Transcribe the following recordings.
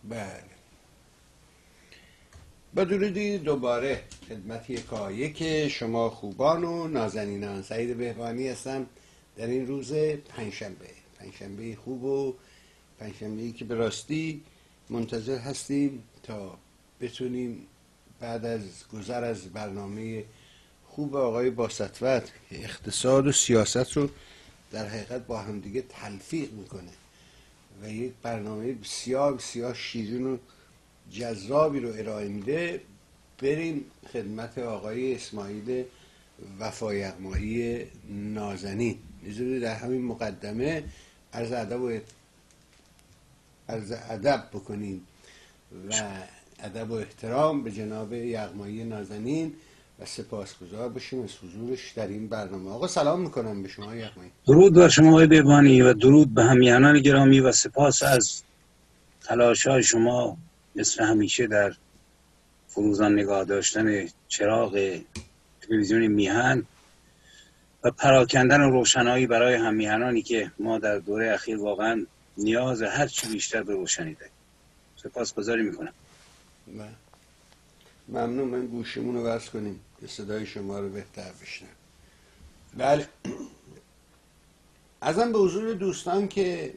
بله، با درودی دوباره خدمت یکایک شما خوبان و نازنینان. سعید بهبانی هستم در این روز پنجشنبه خوب و پنجشنبه‌ای که به راستی منتظر هستیم تا بتونیم بعد از گذر از برنامه خوب آقای باسطوت که اقتصاد و سیاست رو در حقیقت با هم دیگه تلفیق میکنه و یک برنامه بسیار شیرین و جذابی رو ارائه میده، بریم خدمت آقای اسماعیل وفایقمایی نازنین. میذارید در همین مقدمه عرض ادب بکنیم و ادب و احترام به جناب یغمایی نازنین و سپاسگزار باشیم از حضورش در این برنامه. آقا سلام میکنم به شما یغمایی. درود بر شما آقای بهبانی و درود به همیهنان گرامی و سپاس از تلاش‌های شما مثل همیشه در فروزان نگاه داشتن چراغ تلویزیون میهن و پراکندن و روشنایی برای همیهنانی که ما در دوره اخیر واقعا نیاز هر چی بیشتر به روشنی داریم. سپاسگزاری میکنم. ممنون. من گوشمون رو وصل کنیم که صدای شما رو بهتر بشنم. بله، ازم به حضور دوستان که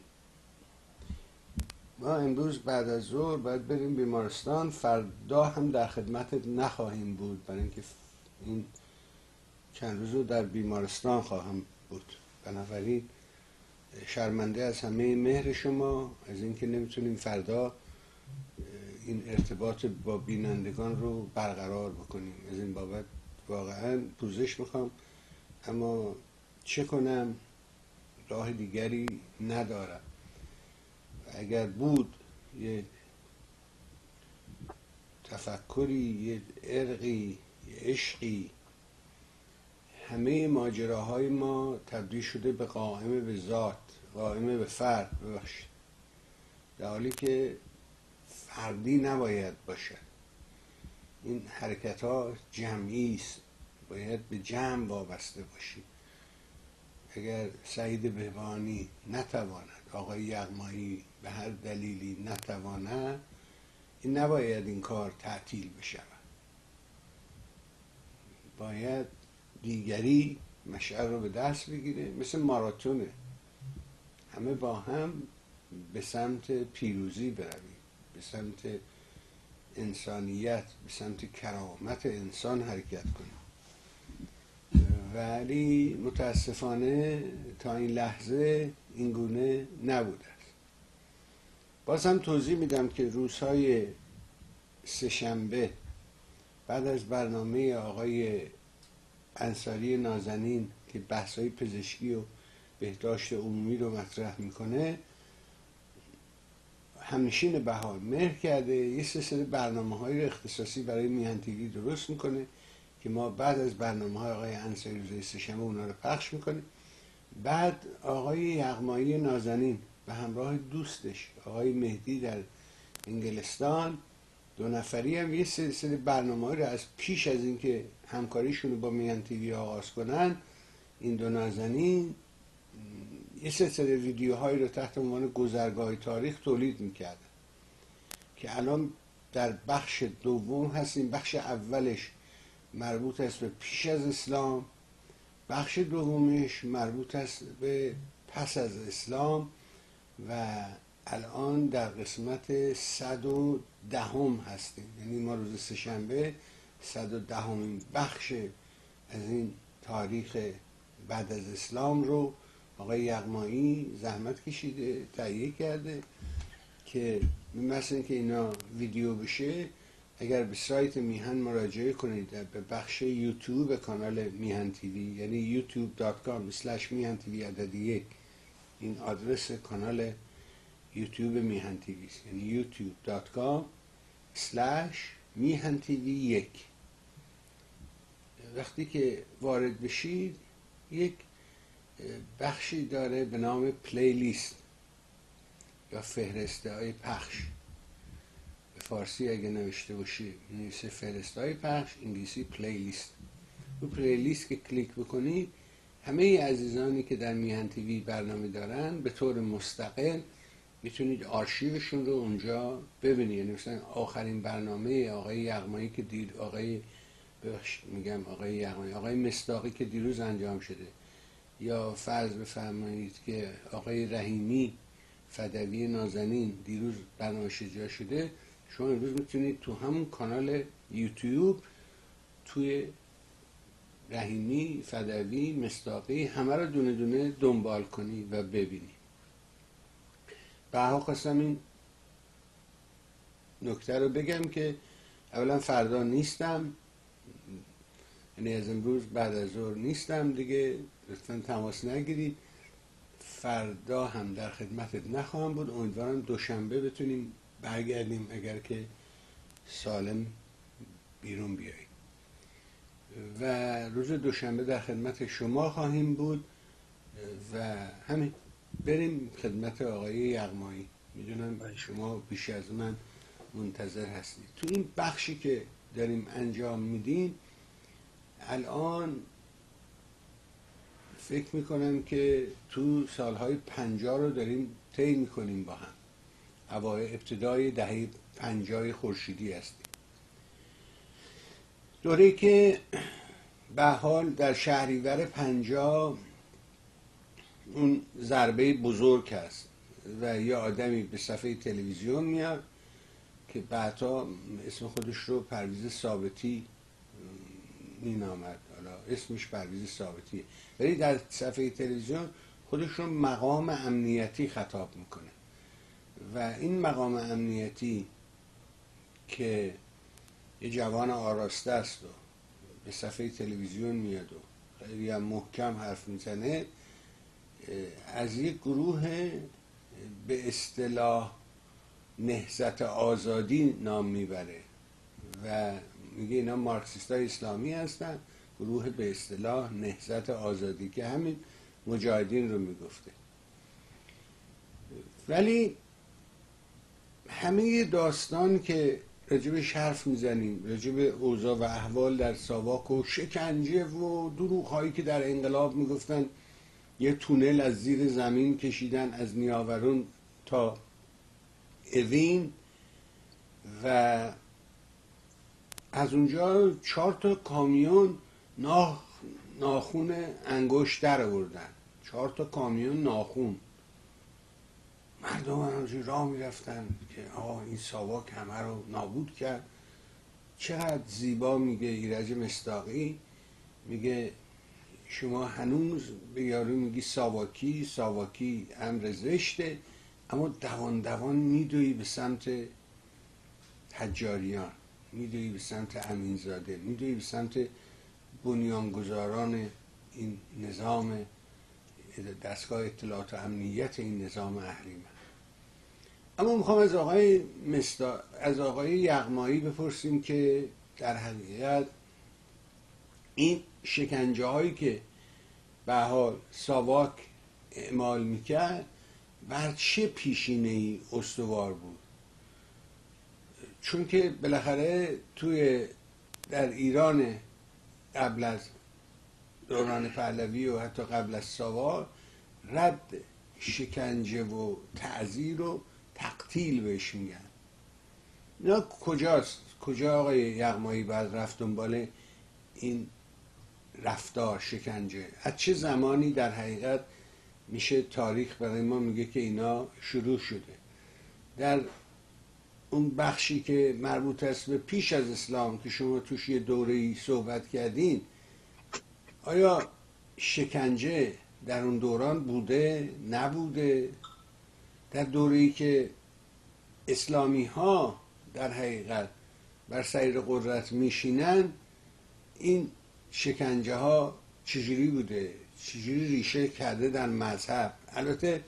ما امروز بعد از ظهر باید بریم بیمارستان، فردا هم در خدمت نخواهیم بود برای اینکه این چند روز رو در بیمارستان خواهم بود. بنابراین شرمنده از همه مهر شما از اینکه نمیتونیم فردا این ارتباط با بینندگان رو برقرار بکنیم. از این بابت واقعا پوزش میخوام، اما چه کنم، راه دیگری ندارم. اگر بود یه تفکری، یه ارقی، یه عشقی، همه ماجراهای ما تبدیل شده به قائمه به ذات، قائمه به فرد، ببخشید، در حالی که فردی نباید باشد. این حرکت ها جمعی است، باید به جمع وابسته باشیم. اگر سعید بهبانی نتواند، آقای یغمایی به هر دلیلی نتواند، این نباید این کار تعطیل بشود. باید دیگری مشعل رو به دست بگیره، مثل ماراتونه، همه با هم به سمت پیروزی برویم، به سمت انسانیت، به سمت کرامت انسان حرکت کنیم. ولی متاسفانه تا این لحظه این گونه نبوده است. باز هم توضیح میدم که روزهای سه‌شنبه بعد از برنامه آقای انصاری نازنین که بحث‌های پزشکی و بهداشت عمومی رو مطرح میکنه، همنشین بهار مهر کرده یه سلسله برنامه‌های اختصاصی برای میهن تیوی درست میکنه که ما بعد از برنامه‌های آقای انصاری روز سه‌شنبه اونا رو پخش میکنه. بعد آقای یغمایی نازنین به همراه دوستش آقای مهدی در انگلستان، دو نفری هم یه سلسله برنامه‌های رو از پیش از اینکه همکاریشون رو با میهن تیوی آغاز کنن، این دو نازنین یه سلسله ویدیوهایی رو تحت عنوان گذرگاه تاریخ تولید میکردن که الان در بخش دوم هستیم. بخش اولش مربوط است به پیش از اسلام، بخش دومش مربوط است به پس از اسلام و الان در قسمت 110 هستیم. یعنی ما روز سه‌شنبه 110مین بخش از این تاریخ بعد از اسلام رو آقای یغمایی زحمت کشیده، تهیه کرده که مثل اینکه اینا ویدیو بشه، اگر به سایت میهن مراجعه کنید به بخش یوتیوب کانال میهن تیوی، یعنی youtube.com/میهن تیوی عدد 1، این آدرس کانال یوتیوب میهن تیوی است، یعنی youtube.com/میهن تیوی 1. وقتی که وارد بشید یک بخشی داره به نام پلیلیست یا فهرسته های پخش. به فارسی اگه نوشته باشه می‌نویسه فهرسته های پخش، انگلیسی پلیلیست. رو پلیلیست که کلیک بکنید، همه عزیزانی که در میهن تیوی برنامه دارن به طور مستقل میتونید آرشیوشون رو اونجا ببینید. یعنی مثلا آخرین برنامه آقای یغمایی که آقای یغمایی، آقای مصداقی که دیروز انجام شده، یا فرض بفرمایید که آقای رحیمی فدوی نازنین دیروز برنامه‌اش اجرا شده، شما امروز میتونید تو همون کانال یوتیوب توی رحیمی، فدوی، مصداقی همه رو دونه دونه دنبال کنی و ببینی. بها خواستم این نکته رو بگم که اولا فردا نیستم، یعنی از امروز بعد از ظهر نیستم دیگه، لطفا تماس نگیرید. فردا هم در خدمتت نخواهم بود. امیدوارم دوشنبه بتونیم برگردیم اگر که سالم بیرون بیاییم و روز دوشنبه در خدمت شما خواهیم بود و همین بریم خدمت آقای یغمایی. میدونم شما بیش از من منتظر هستید. تو این بخشی که داریم انجام میدیم الان فکر میکنم که تو سالهای 50 رو داریم طی میکنیم با هم. ابتدای دهه 50 خورشیدی هستیم. دوره‌ای که به حال در شهریور 50 اون ضربه بزرگ هست و یه آدمی به صفحه تلویزیون میاد که بعدها اسم خودش رو پرویز ثابتی مینامد، حالا اسمش پرویز ثابتیه، ولی در صفحه تلویزیون خودش رو مقام امنیتی خطاب میکنه و این مقام امنیتی که یه جوان آراسته است و به صفحه تلویزیون میاد و خیلی هم محکم حرف میزنه، از یک گروه به اصطلاح نهضت آزادی نام میبره و میگه اینا مارکسیستای اسلامی هستن، گروه به اصطلاح نهضت آزادی، که همین مجاهدین رو میگفته. ولی همه داستان که راجبش حرف میزنیم، راجب اوضاع و احوال در ساواک و شکنجه و دروغ‌هایی که در انقلاب میگفتن یه تونل از زیر زمین کشیدن از نیاورون تا اوین و از اونجا 4 کامیون ناخون انگشت در آوردن. 4 کامیون ناخون. مردم همونجوری راه میرفتن که این ساواک همه رو نابود کرد. چقدر زیبا میگه ایرج مصداقی، میگه شما هنوز به یارو میگی ساواکی امر زشته، اما دوان دوان میدوی به سمت حجاریان، میدوی به سمت امینزاده، میدوی به سمت بنیانگذاران این نظام دستگاه اطلاعات و امنیت این نظام اهریمن. اما میخوام از آقای یغمایی بپرسیم که در حقیقت این شکنجه هایی که به حال ساواک اعمال میکرد بر چه پیشینه ای استوار بود؟ چون که بالاخره در ایران قبل از دوران پهلوی و حتی قبل از ساواک رد شکنجه و تعذیر و تقتیل بهش میگن. اینا کجاست؟ کجا آقای یغمایی باید رفت دنبال این رفتار شکنجه؟ از چه زمانی در حقیقت میشه تاریخ برای ما میگه که اینا شروع شده؟ در اون بخشی که مربوط است به پیش از اسلام که شما توش یه دوره‌ای صحبت کردین، آیا شکنجه در اون دوران بوده نبوده؟ در دوره‌ای که اسلامی ها در حقیقت بر سیر قدرت میشینن این شکنجه ها چجوری بوده؟ چجوری ریشه کرده در مذهب؟ البته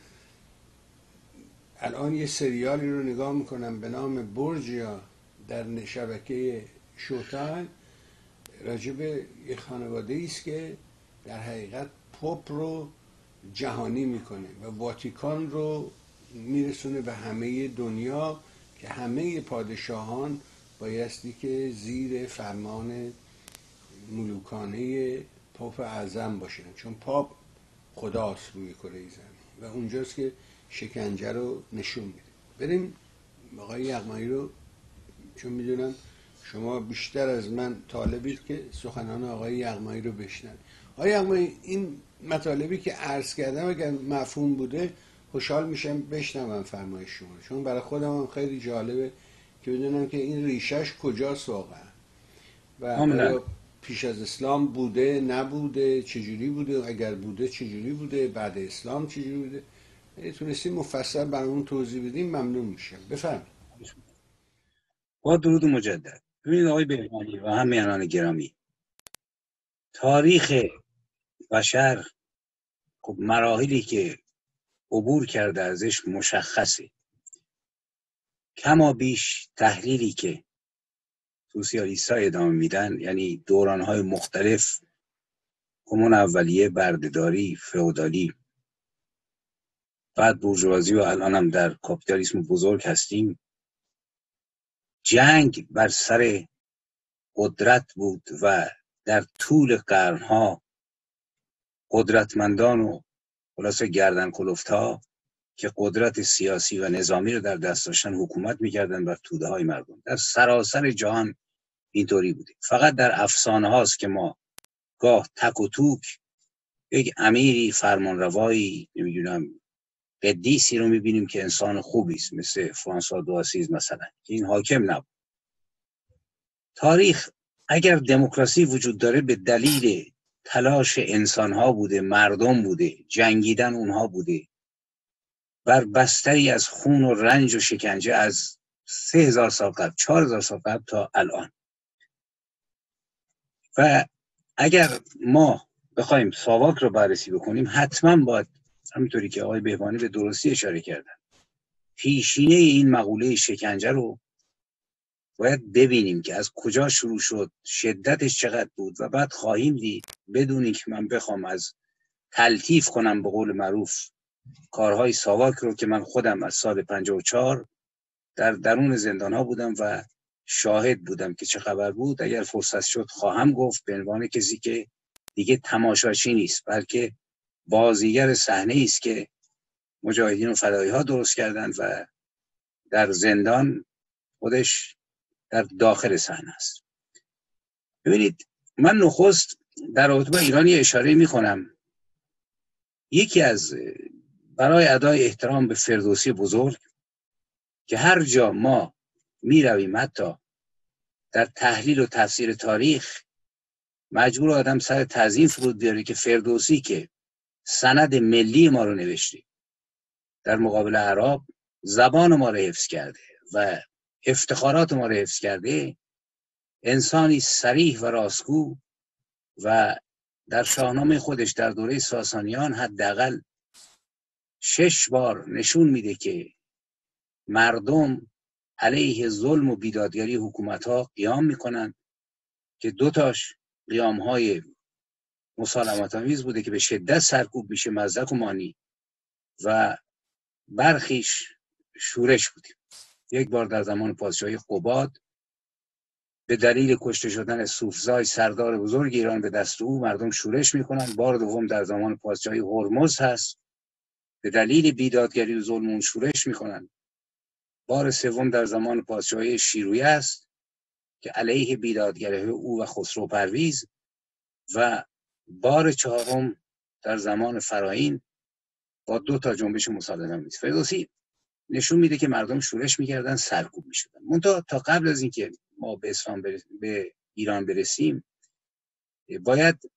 الان یه سریالی رو نگاه میکنم به نام بورجیا در شبکه شوتایم، راجب یه خانواده ایست که در حقیقت پاپ رو جهانی میکنه و واتیکان رو میرسونه به همه دنیا که همه پادشاهان بایستی که زیر فرمان ملوکانه پاپ اعظم باشن، چون پاپ خداست روی کره زمین و اونجاست که شکنجه رو نشون میده. بریم آقای یغمایی رو، چون میدونم شما بیشتر از من طالبید که سخنان آقای یغمایی رو بشنوید. آقای یغمایی، این مطالبی که عرض کردم اگر مفهوم بوده خوشحال میشم بشنوم فرمایش شما، چون برای خودم هم خیلی جالبه که بدونم که این ریشش کجاست واقعا و آیا پیش از اسلام بوده نبوده، چجوری بوده، اگر بوده چجوری بوده، بعد اسلام چجوری بوده. اگه تونستیم مفصل برامون توضیح بدیم ممنون میشم. بفرمایید. با درود مجدد. ببینید آقای بهبانی و همیهنان گرامی، تاریخ بشر خب مراحلی که عبور کرده ازش مشخصه. کما بیش تحلیلی که سوسیالیست‌ها ادامه میدن، یعنی دوران‌های مختلف، کمون اولیه، بردهداری، فئودالی، بعد بورژوازی و الان هم در کاپیتالیسم بزرگ هستیم. جنگ بر سر قدرت بود و در طول قرنها قدرتمندان و خلاصه گردن کلفت‌ها که قدرت سیاسی و نظامی رو در دست داشتن حکومت می‌کردن بر توده های مردم. در سراسر جهان اینطوری بوده. فقط در افسانه هاست که ما گاه تک و توک یک امیری فرمانروایی، نمیدونم قدیسی رو میبینیم که انسان خوبی است، مثل فرانسوا دوآسیز مثلا، که این حاکم نبود. تاریخ اگر دموکراسی وجود داره به دلیل تلاش انسان‌ها بوده، مردم بوده، جنگیدن اونها بوده، بر بستری از خون و رنج و شکنجه از 3000 سال قبل، 4000 سال قبل تا الان. و اگر ما بخوایم ساواک رو بررسی بکنیم، حتما باید، همینطوری که آقای بهبانی به درستی اشاره کردن، پیشینه این مقوله شکنجه رو باید ببینیم که از کجا شروع شد، شدتش چقدر بود، و بعد خواهیم دید، بدون اینکه من بخوام از تلطیف کنم به قول معروف کارهای ساواک رو، که من خودم از سال 54 در درون زندان ها بودم و شاهد بودم که چه خبر بود. اگر فرصت شد خواهم گفت، به عنوان کسی که دیگه تماشاچی نیست بلکه بازیگر صحنه است که مجاهدین و فدایی ها درست کردند و در زندان خودش در داخل صحنه است. ببینید، من نخست در رابطه با ایران اشاره می کنم. یکی از، برای ادای احترام به فردوسی بزرگ، که هر جا ما می رویم حتی در تحلیل و تفسیر تاریخ مجبور آدم سر تعظیم فرود بیاره که فردوسی که سند ملی ما رو نوشته، در مقابل اعراب زبان ما رو حفظ کرده و افتخارات ما رو حفظ کرده، انسانی صریح و راستگو، و در شاهنامه خودش در دوره ساسانیان حداقل 6 بار نشون میده که مردم علیه ظلم و بیدادگری حکومت‌ها قیام میکنن، که 2 تاش قیام‌های مسالمت‌آمیز بوده که به شدت سرکوب میشه، مزدک و مانی، و برخیش شورش بوده. یک بار در زمان پادشاهی قباد به دلیل کشته شدن سوفزای سردار بزرگ ایران به دست او مردم شورش میکنن. بار دوم در زمان پادشاهی هرمز هست، به دلیل بیدادگری و ظلم اون شورش میکنن. بار سوم در زمان پادشاهی شیرویه است که علیه بیدادگری او و خسرو پرویز، و بار چهارم در زمان فراهین با 2 تا جنبش مسالمت‌آمیز. فردوسی نشون میده که مردم شورش میکردن، سرکوب میشدن. منتها تا قبل از اینکه ما به ایران برسیم، باید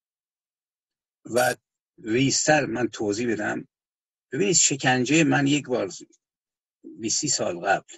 و ریستر من توضیح بدم. ببینید، شکنجه، من یک بار 20 سال قبل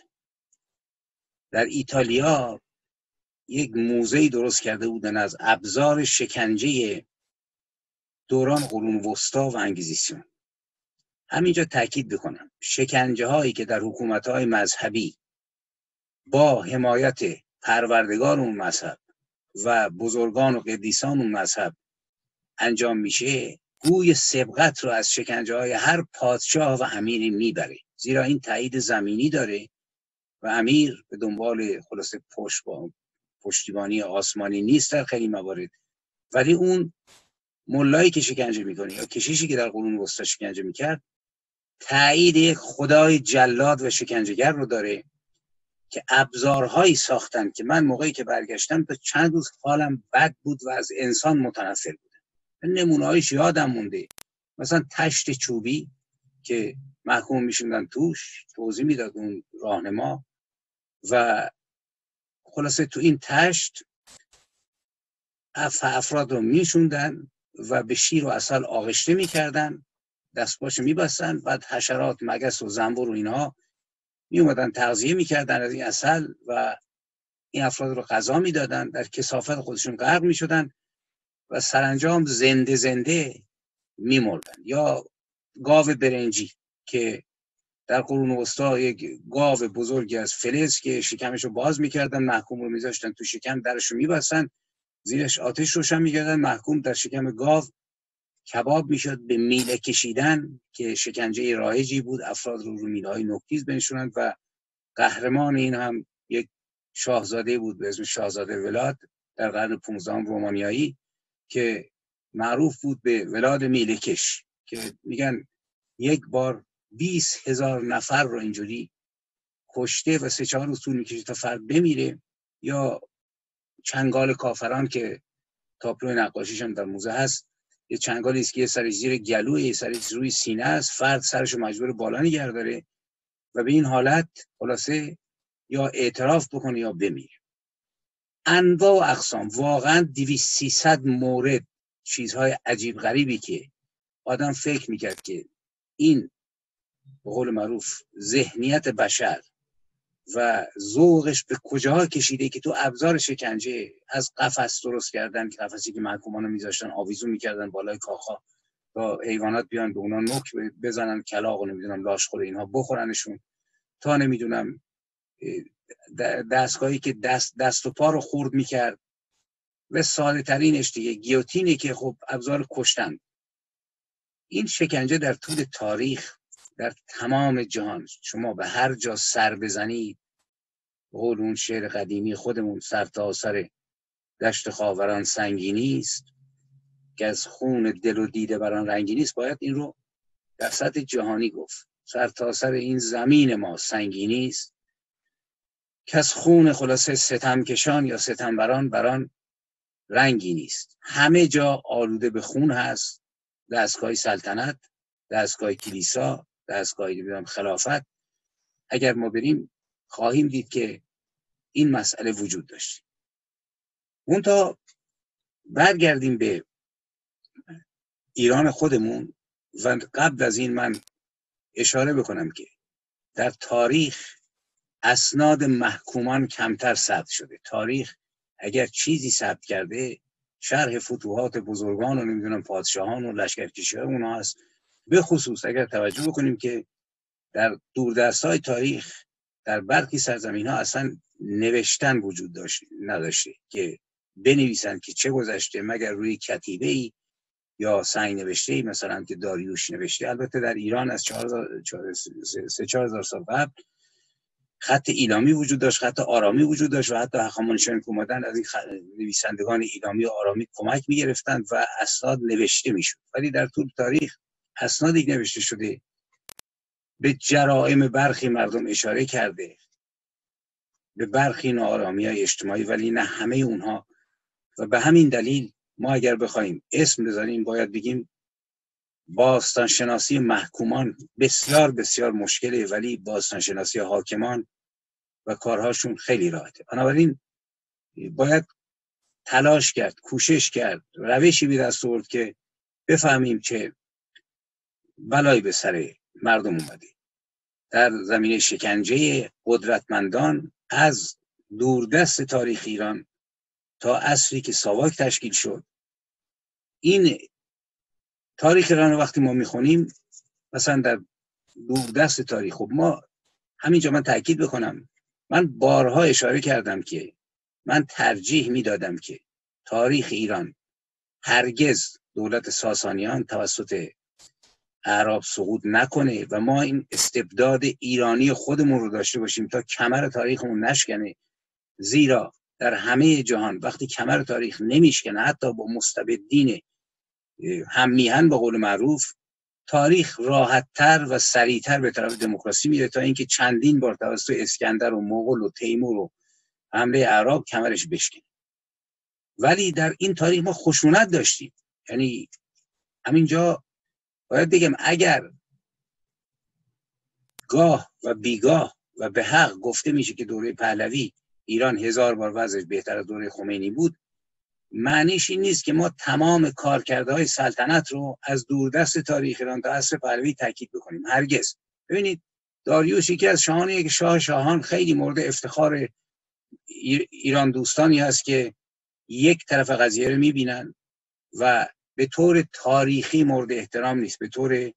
در ایتالیا یک موزه‌ای درست کرده بودن از ابزار شکنجه دوران قرون وسطا و انگیزیسیون. همینجا تاکید بکنم، شکنجه هایی که در حکومت های مذهبی با حمایت پروردگار اون مذهب و بزرگان و قدیسان اون مذهب انجام میشه، گوی سبقت رو از شکنجه های هر پادشاه و امیری میبره، زیرا این تایید زمینی داره و امیر به دنبال خلاصه پشتیبانی آسمانی نیست در خیلی موارد. ولی اون ملایی که شکنجه میکنه یا کشیشی که در قرون وسطا شکنجه میکرد، تایید یک خدای جلاد و شکنجهگر رو داره که ابزارهایی ساختن که من موقعی که برگشتم تا چند روز حالم بد بود و از انسان متنفر بودم. نمونه‌هایش یادم مونده، مثلا تشت چوبی که محکوم میشوندن توش، توضیح میداد اون راهنما، و خلاصه تو این تشت افراد رو میشوندن و به شیر و عسل آغشته میکردن، دستپاشو میبستن، بعد حشرات، مگس و زنبور و اینها میومدن تغذیه میکردن از این عسل و این افراد رو غذا میدادن، در کثافت خودشون غرق میشدن و سرانجام زنده زنده میمردن. یا گاو برنجی که در قرون وسطا یک گاو بزرگی از فلز که شکمش رو باز میکردن، محکوم رو میذاشتن تو شکم، درش رو میبستن، زیرش آتش روشن میکردن، محکوم در شکم گاو کباب میشد به میله کشیدن که شکنجه رایجی بود. افراد رو میله های نوک‌تیز بنشونند و قهرمان این هم یک شاهزاده بود به اسم شاهزاده ولاد در قرن 15 رومانیایی که معروف بود به ولاد میله کش، که میگن یک بار 20,000 نفر رو اینجوری کشته و 3-4 روز طول میکشه تا فرد بمیره. یا چنگال کافران که تابلو نقاشیش هم در موزه هست، یه چنگالی است که یه سرش زیر گلوه، یه سرش روی سینه است، فرد سرش رو مجبور بالا نگه داره و به این حالت خلاصه یا اعتراف بکنه یا بمیره. انواع و اقسام، واقعا 200-300 مورد، چیزهای عجیب غریبی که آدم فکر میکرد که این به قول معروف ذهنیت بشر و ذوقش به کجاها کشیده که تو ابزار شکنجه، از قفس درست کردن، قفسی که محکومان رو میذاشتن آویزون میکردن بالای کاخا تا حیوانات بیان به اونا نوک بزنن، کلاغ و نمیدونم لاشخور اینها بخورنشون، تا نمیدونم دستگاهی که دست و پا رو خورد میکرد، و ساده ترینش دیگه گیوتینی که خب ابزار کشتن. این شکنجه در طول تاریخ در تمام جهان، شما به هر جا سر بزنید، به قول اون شعر قدیمی خودمون، سر تا سر دشت خاوران سنگینی است که از خون دل و دیده بران رنگینی است. باید این رو در سطح جهانی گفت. سر تا سر این زمین ما سنگینی است که از خون خلاصه ستمکشان یا ستمبران بران رنگی نیست. همه جا آلوده به خون هست، دستگاه سلطنت، دستگاه کلیسا، دستگاه خلافت. اگر ما بریم خواهیم دید که این مسئله وجود داشت. اون تا برگردیم به ایران خودمون و قبل از این من اشاره بکنم که در تاریخ اسناد محکومان کمتر ثبت شده. تاریخ اگر چیزی ثبت کرده شرح فتوحات بزرگان و نمیدونم پادشاهان و لشکرکشی‌های اونها هست. به خصوص اگر توجه بکنیم که در دوردست‌های تاریخ در برخی سرزمین‌ها اصلا نوشتن وجود نداشته که بنویسن که چه گذشته مگر روی کتیبه‌ای یا سنگ نوشته‌ای مثلا که داریوش نوشته. البته در ایران از 4,000 سال قبل خط ایلامی وجود داشت، خط آرامی وجود داشت و حتی هخامنشیان که اومدن از این نویسندگان ایلامی و آرامی کمک می‌گرفتند و اسناد نوشته می‌شد. ولی در طول تاریخ اسنادی نوشته شده به جرائم برخی مردم اشاره کرده، به برخی ناآرامی‌های اجتماعی، ولی نه همه اونها. و به همین دلیل ما اگر بخوایم اسم بذاریم باید بگیم باستانشناسی محکومان بسیار بسیار مشکله، ولی باستانشناسی حاکمان و کارهاشون خیلی راحته. بنابراین باید تلاش کرد، کوشش کرد، روشی به دست آورد که بفهمیم چه بلایی به سر مردم اومده. در زمینه شکنجه قدرتمندان از دوردست تاریخ ایران تا عصری که ساواک تشکیل شد، این تاریخ ایران رو وقتی ما میخونیم مثلا در دوردست تاریخ، خب ما همینجا من تاکید بکنم، من بارها اشاره کردم که من ترجیح میدادم که تاریخ ایران هرگز دولت ساسانیان توسط اعراب سقوط نکنه و ما این استبداد ایرانی خودمون رو داشته باشیم تا کمر تاریخمون نشکنه. زیرا در همه جهان وقتی کمر تاریخ نمیشکنه، حتی با مستبدین هم میهن به قول معروف، تاریخ راحت‌تر و سریعتر به طرف دموکراسی میره تا اینکه چندین بار توسط اسکندر و مغول و تیمور و حمله اعراب کمرش بشکنه. ولی در این تاریخ ما خشونت داشتیم. یعنی همینجا باید بگم اگر گاه و بیگاه و به حق گفته میشه که دوره پهلوی ایران 1000 بار وضعش بهتر از دوره خمینی بود، معنیش این نیست که ما تمام کارکردهای سلطنت رو از دوردست تاریخ ایران تا عصر پهلوی تاکید بکنیم. هرگز. ببینید داریوش یکی از شاهانیه که شاهان خیلی مورد افتخار ایران دوستانی هست که یک طرف قضیه رو میبینن و به طور تاریخی مورد احترام نیست، به طور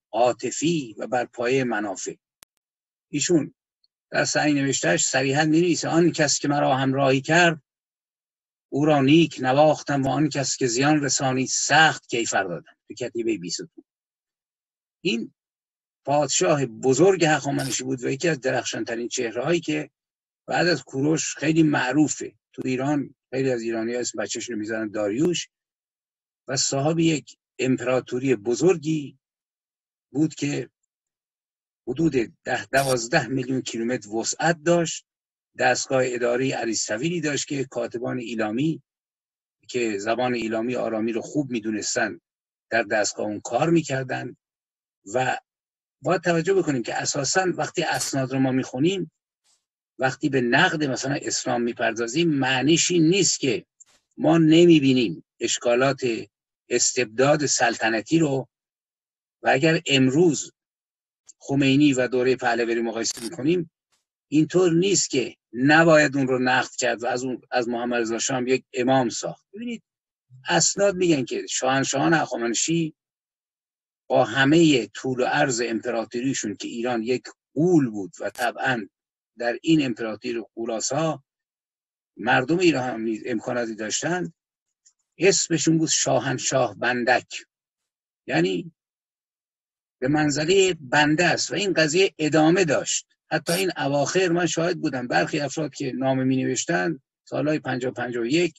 عاطفی و بر پایه منافع. ایشون در سعی نوشتهش صریحا می‌نویسه آن کس که مرا همراهی کرد او را نیک نواختم و آن کس که زیان رسانی سخت کیفر دادم. تو کتیبه 22. این پادشاه بزرگ هخامنشی بود و یکی از درخشانترین چهره‌هایی که بعد از کوروش خیلی معروفه. تو ایران خیلی از ایرانی‌ها اسم بچه‌شون رو می‌ذارن داریوش و صاحب یک امپراتوری بزرگی بود که حدود 10-12 میلیون کیلومتر وسعت داشت. دستگاه اداری عریض‌طویلی داشت که کاتبان ایلامی که زبان ایلامی آرامی رو خوب میدونستن در دستگاه اون کار میکردن. و باید توجه بکنیم که اساساً وقتی اسناد رو ما میخونیم، وقتی به نقد مثلا اسلام میپردازیم، معنیش این نیست که ما نمیبینیم اشکالات استبداد سلطنتی رو و اگر امروز خمینی و دوره پهلوی رو مقایسه میکنیم اینطور نیست که نباید اون رو نقد کرد و از محمد رضا شاه یک امام ساخت. ببینید اسناد میگن که شاهنشاهان هخامنشی با همه طول و عرض امپراتوریشون که ایران یک غول بود و طبعا در این امپراتوری غولاسا مردم ایران هم امکاناتی داشتن، اسمشون بود شاهنشاه بندک، یعنی به منزله بنده است و این قضیه ادامه داشت. حتی این اواخر من شاهد بودم برخی افراد که نامه می نوشتن سالهای 50-51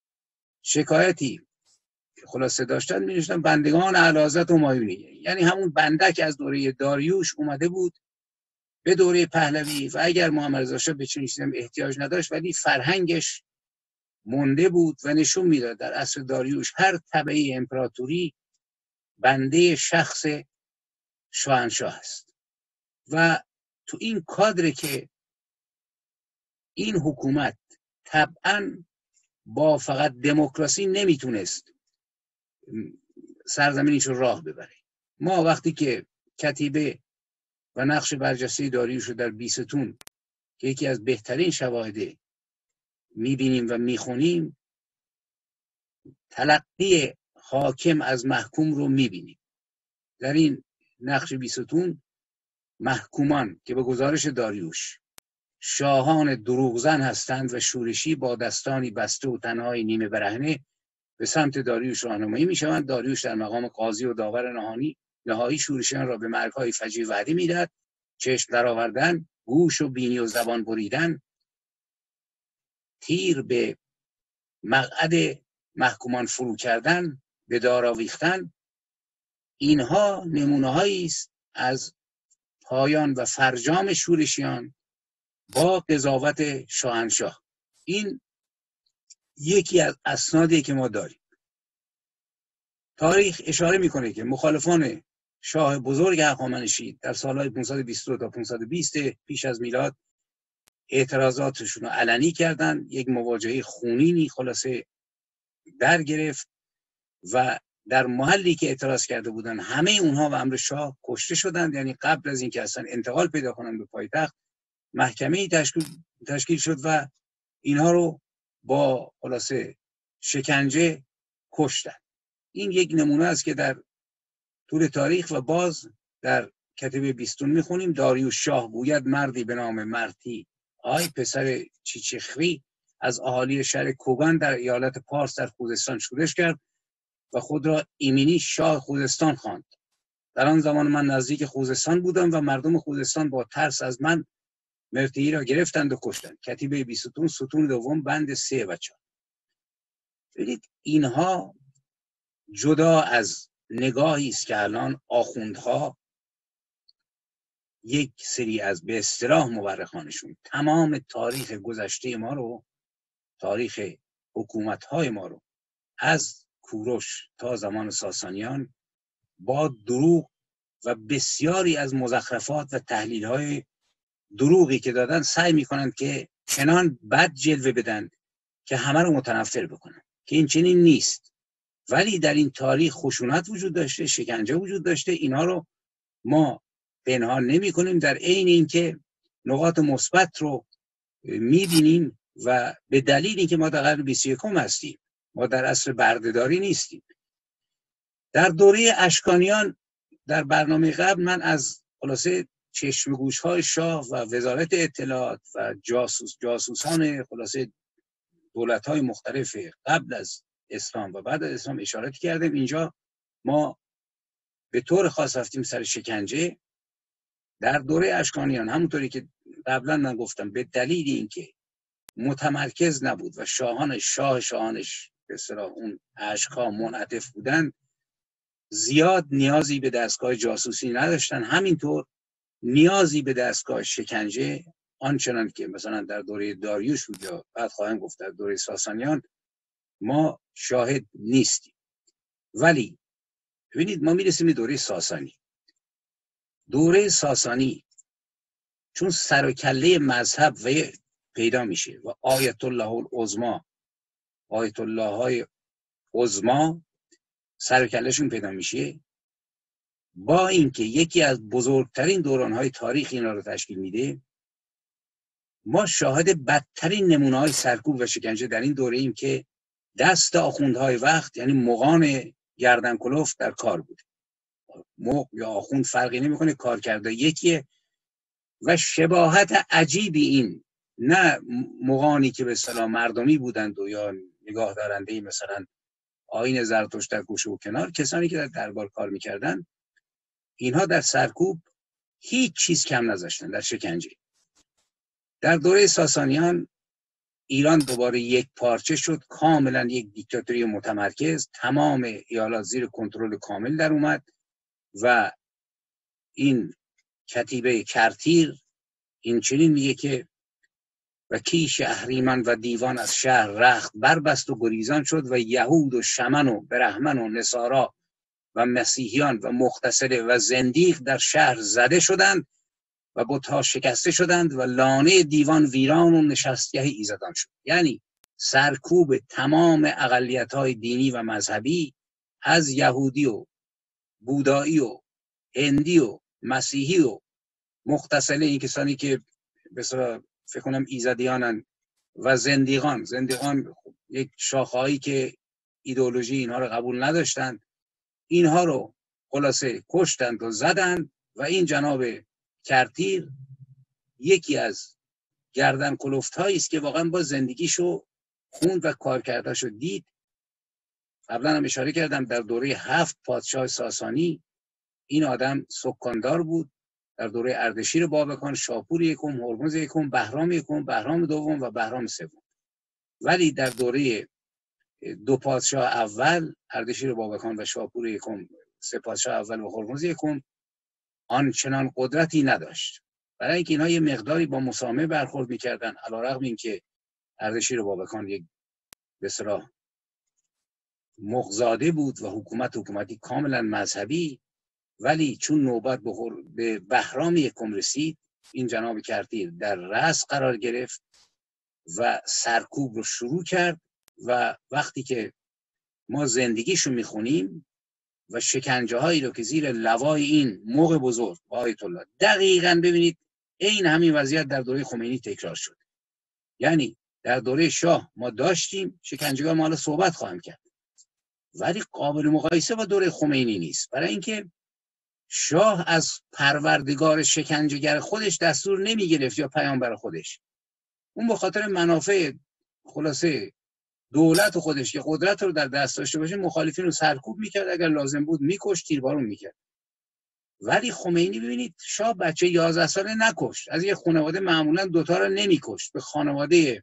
شکایتی خلاصه داشتن می نوشتن بندگان اعلیحضرت همایونی، یعنی همون بندک از دوره داریوش اومده بود به دوره پهلوی و اگر محمد رضا شاه به چنین چیزی احتیاج نداشت ولی فرهنگش مونده بود و نشون میداد در عصر داریوش هر تبعه امپراتوری بنده شخص شاهنشاه است. و تو این کادر که این حکومت طبعا با فقط دموکراسی نمیتونست سرزمینش رو راه ببره. ما وقتی که کتیبه و نقش برجسته داریوش رو در بیستون که یکی از بهترین شواهده میبینیم و میخونیم، تلقی حاکم از محکوم رو میبینیم. در این نقش بیستون محکومان که به گزارش داریوش شاهان دروغزن هستند و شورشی با دستانی بسته و تنهای نیمه برهنه به سمت داریوش راهنمایی میشوند. داریوش در مقام قاضی و داور نهایی شورشیان را به مرگ‌های فجیع وعده میدهد: چشم درآوردن، گوش و بینی و زبان بریدن، تیر به مقعد محکومان فرو کردن، به دار آویختن. اینها نمونه‌هایی است از پایان و فرجام شورشیان با قضاوت شاهنشاه. این یکی از اسنادی که ما داریم. تاریخ اشاره میکنه که مخالفان شاه بزرگ هخامنشی در سالهای 522 تا 520 پیش از میلاد اعتراضاتشون رو علنی کردن. یک مواجهه خونینی خلاصه در گرفت و در محلی که اعتراض کرده بودن همه اونها و امر شاه کشته شدند. یعنی قبل از اینکه اصلا انتقال پیدا کنند به پایتخت، محکمه‌ای تشکیل شد و اینها رو با خلاصه شکنجه کشتن. این یک نمونه است که در طول تاریخ و باز در کتیبه 20 میخونیم داریوش شاه گوید مردی به نام مرتی پسر چیچخری از اهالی شهر کوگان در ایالت پارس در خوزستان شورش کرد و خود را ایمنی شاه خوزستان خواند. در آن زمان من نزدیک خوزستان بودم و مردم خوزستان با ترس از من مرتی را گرفتند و کشتند. کتیبه 20 ستون دوم بند 3 و 4. ببینید اینها جدا از نگاهی است که الان آخوندها یک سری از به اصطلاح مورخانشون تمام تاریخ گذشته ما رو، تاریخ حکومت‌های ما رو از کوروش تا زمان ساسانیان با دروغ و بسیاری از مزخرفات و تحلیل‌های دروغی که دادن سعی می‌کنند که چنان بد جلوه بدن که همه رو متنفر بکنن که این چنین نیست. ولی در این تاریخ خشونت وجود داشته، شکنجه وجود داشته. اینها رو ما پنهان نمی‌کنیم، در عین اینکه نقاط مثبت رو می‌بینیم و به دلیل اینکه ما در قرن 21 هستیم، ما در عصر بردهداری نیستیم. در دوره اشکانیان در برنامه قبل من از خلاصه چشم گوش‌های شاه و وزارت اطلاعات و جاسوسان خلاصه دولت‌های مختلف قبل از اسلام و بعد از اسلام اشارت کردم. اینجا ما به طور خاص رفتیم سر شکنجه. در دوره اشکانیان همونطوری که قبلا من گفتم به دلیل اینکه متمرکز نبود و شاهانش به اصطلاح اون اشک‌ها منعطف بودن، زیاد نیازی به دستگاه جاسوسی نداشتن. همینطور نیازی به دستگاه شکنجه آنچنان که مثلا در دوره داریوش بود یا بعد خواهم گفت در دوره ساسانیان ما شاهد نیستیم. ولی ببینید ما میرسیم به دوره ساسانی. دوره ساسانی چون سر و کله مذهب و پیدا میشه و آیت الله العظما، آیت الله های عظما سر و کلهشون پیدا میشه، با اینکه یکی از بزرگترین دورانهای تاریخ اینا رو تشکیل میده، ما شاهد بدترین نمونه‌های سرکوب و شکنجه در این دوره ایم که دست آخوندهای وقت یعنی مغان گردن کلفت در کار بود. مغ یا آخوند فرقی نمیکنه، کار کرده یکیه. و شباهت عجیبی این نه مغانی که به اصطلاح مردمی بودند و یا نگاه دارنده مثلا آیین زرتشت در گوشه و کنار، کسانی که در دربار کار میکردن، اینها در سرکوب هیچ چیز کم نذاشتن، در شکنجه. در دوره ساسانیان ایران دوباره یک پارچه شد، کاملا یک دیکتاتوری متمرکز، تمام ایالات زیر کنترل کامل در اومد و این کتیبه کرتیر این چنین میگه که و کیش اهریمن و دیوان از شهر رخت بربست و گریزان شد و یهود و شمن و برهمن و نصارا و مسیحیان و مغتسله و زندیق در شهر زده شدند و بت‌ها شکسته شدند و لانه دیوان ویران و نشستگاه ایزدان شد. یعنی سرکوب تمام اقلیت‌های دینی و مذهبی، از یهودی و بودایی و هندی و مسیحی و مغتسله، این کسانی که بسیار فکر کنم ایزدیانن، و زندیقان یک شاخه‌ای که ایدئولوژی اینها رو قبول نداشتند، اینها رو خلاصه کشتند و زدند. و این جناب کرتیر یکی از گردن کلفت‌هایی است که واقعا با زندگیشو خوند و کار کردهشو دید. قبلا هم اشاره کردم در دوره 7 پادشاه ساسانی این آدم سکاندار بود. در دوره اردشیر بابکان شاپور یکم، هرمز یکم، بهرام یکم، بهرام دوم و بهرام سوم. ولی در دوره 2 پادشاه اول، اردشیر بابکان و شاپور یکم، 3 پادشاه اول و هرمز یکم، آنچنان قدرتی نداشت، برای اینکه اینها یه مقداری با مسامحه برخورد میکردن، علیرغم اینکه اردشیر بابکان یک به اصطلاح مغزاده بود و حکومتی کاملا مذهبی. ولی چون نوبت به بهرام یکم رسید، این جناب کرتیر در رأس قرار گرفت و سرکوب رو شروع کرد. و وقتی که ما زندگیشو میخونیم و شکنجه هایی رو که زیر لوای این مغ بزرگ آیت الله، دقیقاً ببینید این همین وضعیت در دوره خمینی تکرار شد. یعنی در دوره شاه ما داشتیم شکنجه‌ها، ما حالا صحبت خواهم کرد، ولی قابل مقایسه با دوره خمینی نیست. برای اینکه شاه از پروردگار شکنجهگر خودش دستور نمی گرفت یا پیامبر خودش، اون به خاطر منافع خلاصه دولت خودش که قدرت رو در دست داشته باشه مخالفین رو سرکوب میکرد، اگر لازم بود میکشت، تیربارون میکرد. ولی خمینی ببینید شاه بچه 11 ساله نکشت، از یه خانواده معمولا 2 تا رو نمیکشت، به خانواده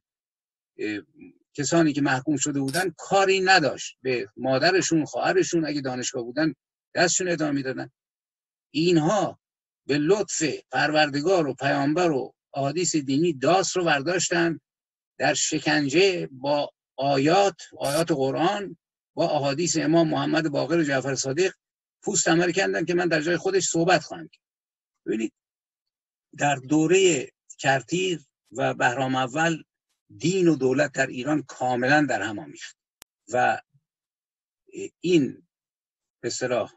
کسانی که محکوم شده بودن کاری نداشت، به مادرشون، خواهرشون اگه دانشگاه بودن دستشون ادامه میدادن. اینها به لطف پروردگار و پیامبر و احادیث دینی داس رو برداشتن در شکنجه با آیات قرآن، با احادیث امام محمد باقر جعفر صادق پوست عمل کردن که من در جای خودش صحبت خواهم کرد. ببینید در دوره کرتیر و بهرام اول دین و دولت در ایران کاملا در هم آمیخت و این به اصطلاح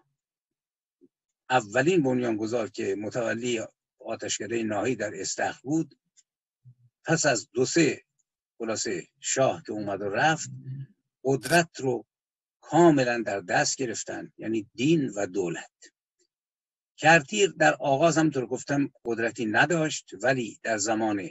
اولین بنیانگذار که متولی آتشکده ناهی در استخر بود، پس از 2-3 خلاصه شاه که اومد و رفت، قدرت رو کاملا در دست گرفتن، یعنی دین و دولت. کرتیر در آغاز همونطور گفتم قدرتی نداشت، ولی در زمان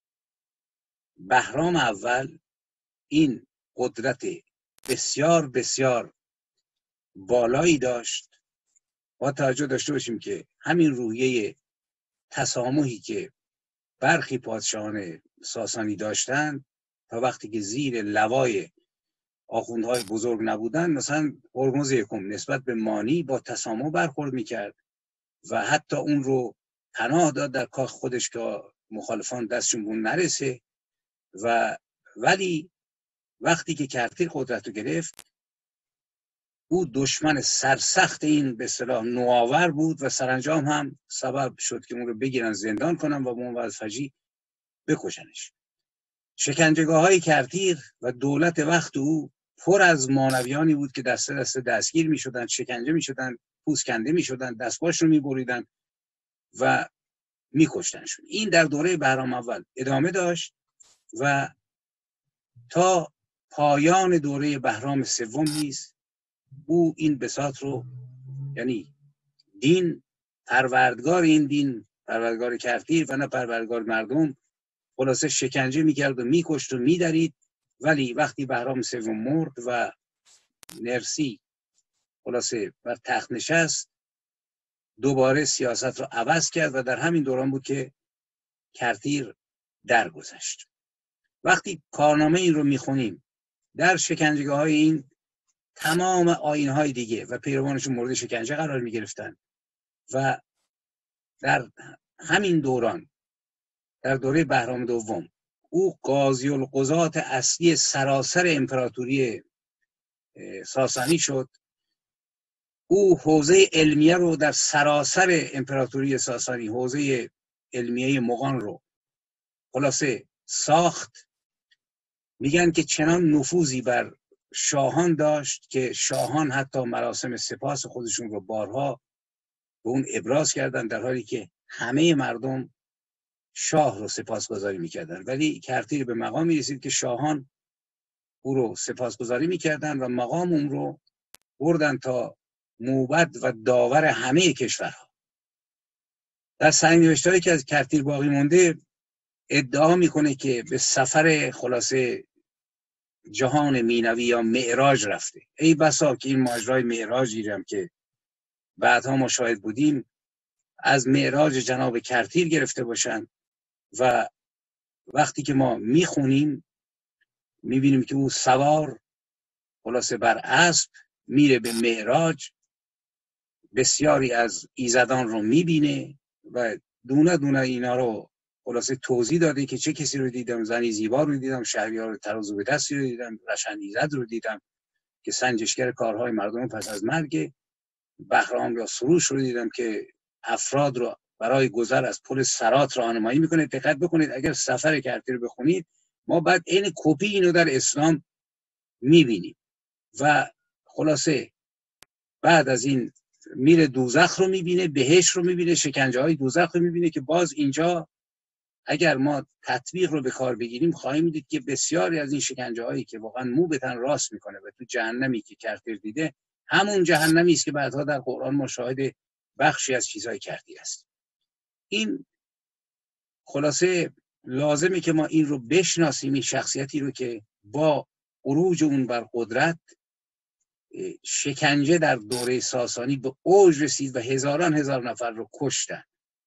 بهرام اول این قدرت بسیار بسیار بالایی داشت. با توجه داشته باشیم که همین روحیه تسامحی که برخی پادشاهان ساسانی داشتند تا وقتی که زیر لوای آخوندهای بزرگ نبودن، مثلا هرمز یکم نسبت به مانی با تسامح برخورد میکرد و حتی اون رو پناه داد در کاخ خودش که مخالفان دستشون بون نرسه. ولی وقتی که کرتیر قدرت رو گرفت، او دشمن سرسخت این به اصطلاح نوآور بود و سرانجام هم سبب شد که اون رو بگیرن زندان کنن و موعظ فجی بکشنش. شکنجهگاه های کرتیر و دولت وقت او پر از مانویانی بود که دسته دسته دستگیر می شدن، شکنجه می شدن، پوست کنده می شدن، دستباش رو می بریدن و می کشتنشون. این در دوره بهرام اول ادامه داشت و تا پایان دوره بهرام سوم نیز او این بساط رو، یعنی دین، پروردگار این دین، پروردگار کرتیر و نه پروردگار مردم، خلاصه شکنجه میکرد و میکشت و میدرید. ولی وقتی بهرام سوم مرد و نرسی خلاصه بر تخت نشست، دوباره سیاست رو عوض کرد و در همین دوران بود که کرتیر درگذشت. وقتی کارنامه این رو میخونیم، در شکنجهگاه های این تمام آیین‌های دیگه و پیروانشون مورد شکنجه قرار میگرفتن و در همین دوران، در دوره بهرام دوم، او قاضی القضات اصلی سراسر امپراتوری ساسانی شد. او حوزه علمیه رو در سراسر امپراتوری ساسانی، حوزه علمیه مغان رو خلاصه ساخت. میگن که چنان نفوذی بر شاهان داشت که شاهان حتی مراسم سپاس خودشون رو بارها به اون ابراز کردن، در حالی که همه مردم شاه رو سپاسگزاری میکردن. ولی کرتیر به مقامی رسید که شاهان او رو سپاسگزاری میکردن و مقام اون رو بردن تا موبد و داور همه کشورها. در سرنوشت‌هایی که از کرتیر باقی مونده ادعا میکنه که به سفر خلاصه جهان مینوی یا معراج رفته. ای بسا که این ماجرای معراجی هم که بعدها ما شاهد بودیم از معراج جناب کرتیر گرفته باشن و وقتی که ما میخونیم میبینیم که او سوار خلاصه بر اسب میره به معراج، بسیاری از ایزدان رو میبینه و دونه دونه اینا رو خلاصه توضیح داده که چه کسی رو دیدم، زنی زیبا رو دیدم، شهریار ترازو به دستی رو دیدم، رشن ایزد رو دیدم که سنجشگر کارهای مردم پس از مرگ، بهرام یا سروش رو دیدم که افراد رو برای گذر از پل صراط راهنمایی میکنه. دقت بکنید اگر سفر کرتیر رو بخونید، ما بعد عین کپی اینو در اسلام میبینیم و خلاصه بعد از این میره دوزخ رو میبینه، بهشت رو میبینه، شکنجه های دوزخ رو میبینه که باز اینجا اگر ما تطبیق رو به کار بگیریم خواهیم دید که بسیاری از این شکنجه هایی که واقعا مو به تن راست میکنه و تو جهنمی که کرتیر دیده همون جهنمی است که بعدها در قرآن ما شاهد بخشی از چیزهای کرتیر است. این خلاصه لازمه که ما این رو بشناسیم، این شخصیتی رو که با عروج اون بر قدرت شکنجه در دوره ساسانی به اوج رسید و هزاران هزار نفر رو کشتن.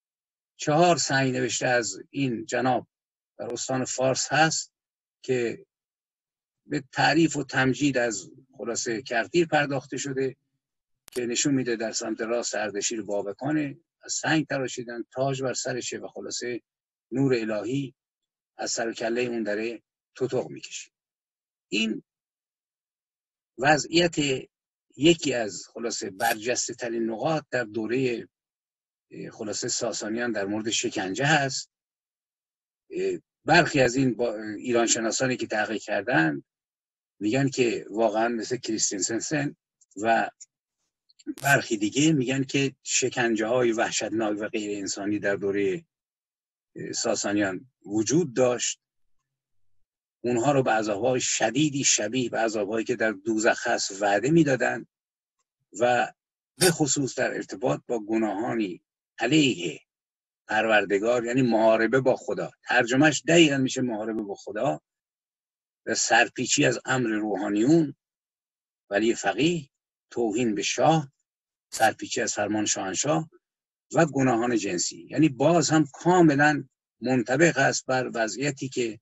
4 سنگ نوشته از این جناب در استان فارس هست که به تعریف و تمجید از خلاصه کرتیر پرداخته شده که نشون میده در سمت راست اردشیر بابکانه، از سنگ تراشیدن، تاج بر سرشه و خلاصه نور الهی از سر و کله اون داره توتق میکشه. این وضعیت یکی از خلاصه برجسته ترین نقاط در دوره خلاصه ساسانیان در مورد شکنجه هست. برخی از این ایران شناسانی که تحقیق کردن میگن که واقعا مثل کریستینسن و برخی دیگه میگن که شکنجه های وحشتناک و غیر انسانی در دوره ساسانیان وجود داشت. اونها رو به عذاب‌های شدیدی شبیه به عذاب‌هایی که در دوزخ هست وعده میدادن و به خصوص در ارتباط با گناهانی علیه پروردگار، یعنی محاربه با خدا. ترجمهش دقیقاً میشه محاربه با خدا و سرپیچی از امر روحانیون، ولی فقیه، توهین به شاه، سرپیچی از فرمان شاهنشاه و گناهان جنسی. یعنی باز هم کاملا منطبق است بر وضعیتی که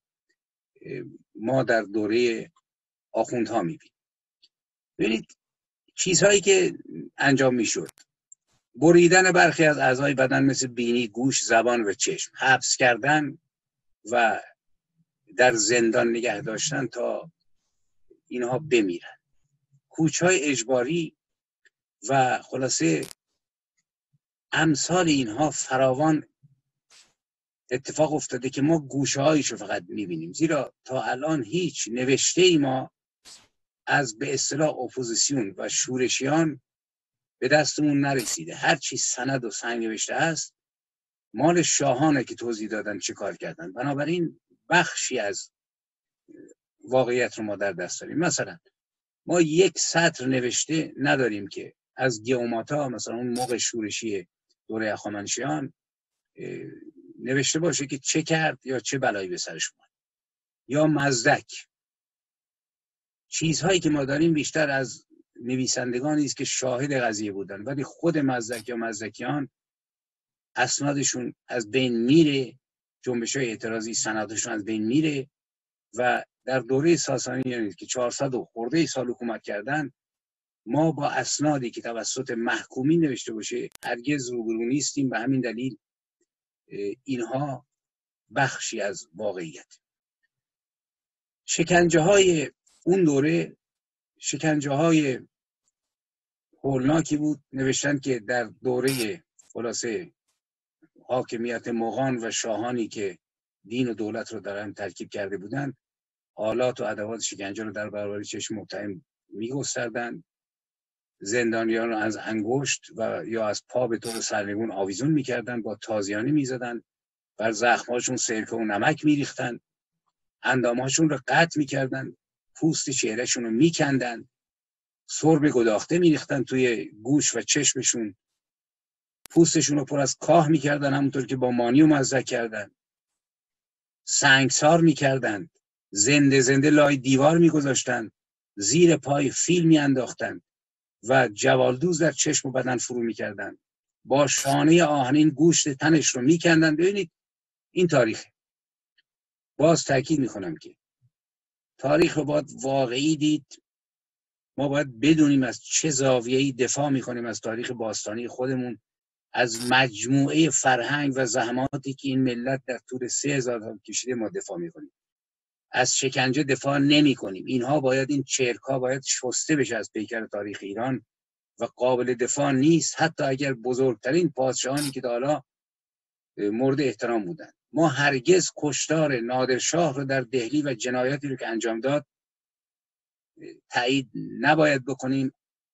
ما در دوره آخوندها میبینیم. ببینید چیزهایی که انجام میشد: بریدن برخی از اعضای بدن مثل بینی، گوش، زبان و چشم، حبس کردن و در زندان نگه داشتن تا اینها بمیرن، کوچهای اجباری و خلاصه امثال اینها فراوان اتفاق افتاده که ما گوشه هایشو فقط میبینیم، زیرا تا الان هیچ نوشته ای ما از به اصطلاح اپوزیسیون و شورشیان به دستمون نرسیده. هر چی سند و سنگ نوشته است مال شاهانه که توضیح دادن چه کار کردن. بنابراین بخشی از واقعیت رو ما در دست داریم. مثلا ما یک سطر نوشته نداریم که از گیوماتا، مثلا اون موقع شورشی دوره هخامنشیان، نوشته باشه که چه کرد یا چه بلایی به سرش اومد. یا مزدک. چیزهایی که ما داریم بیشتر از نویسندگانی است که شاهد قضیه بودن، ولی خود مزدک یا مزدکیان اسنادشون از بین میره، جنبش‌های اعتراضی سندشون از بین میره و در دوره ساسانیان که 400 و خورده سال حکومت کردن، ما با اسنادی که توسط محکومین نوشته باشه هرگز روبرو نیستیم. به همین دلیل اینها بخشی از واقعیت. شکنجه های اون دوره شکنجه های هولناکی بود. نوشتن که در دوره خلاصه حاکمیت مغان و شاهانی که دین و دولت رو در هم ترکیب کرده بودند، آلات و ادوات شکنجه رو در برابر چشم متهم می‌گستردند. زندانیان رو از انگشت و یا از پا به طور سرنگون آویزون می‌کردند، با تازیانه می‌زدند، بر زخم‌هاشون سرکه و نمک می‌ریختند، اندام‌هاشون رو قطع می‌کردند، پوست چهرهشون رو می‌کندند، سرب گداخته می‌ریختند توی گوش و چشمشون، پوستشون رو پر از کاه می‌کردند، همونطور که با مانی و مزدک کردند، سنگسار می‌کردند، زنده زنده لای دیوار می‌گذاشتند، زیر پای فیل می‌انداختند و جوالدوز در چشم و بدن فرو می‌کردند، با شانه آهنین گوشت تنش رو می‌کندند. ببینید این تاریخ. باز تاکید می‌کنم که تاریخ رو باید واقعی دید. ما باید بدونیم از چه زاویه‌ای دفاع می‌کنیم از تاریخ باستانی خودمون، از مجموعه فرهنگ و زحماتی که این ملت در طول 3000 سال کشیده ما دفاع می‌کنیم. از شکنجه دفاع نمی‌کنیم. اینها باید، این چرک‌ها باید شسته بشه از پیکر تاریخ ایران و قابل دفاع نیست، حتی اگر بزرگترین پادشاهانی که تا حالا مورد احترام بودند. ما هرگز کشتار نادرشاه رو در دهلی و جنایاتی رو که انجام داد تایید نباید بکنیم،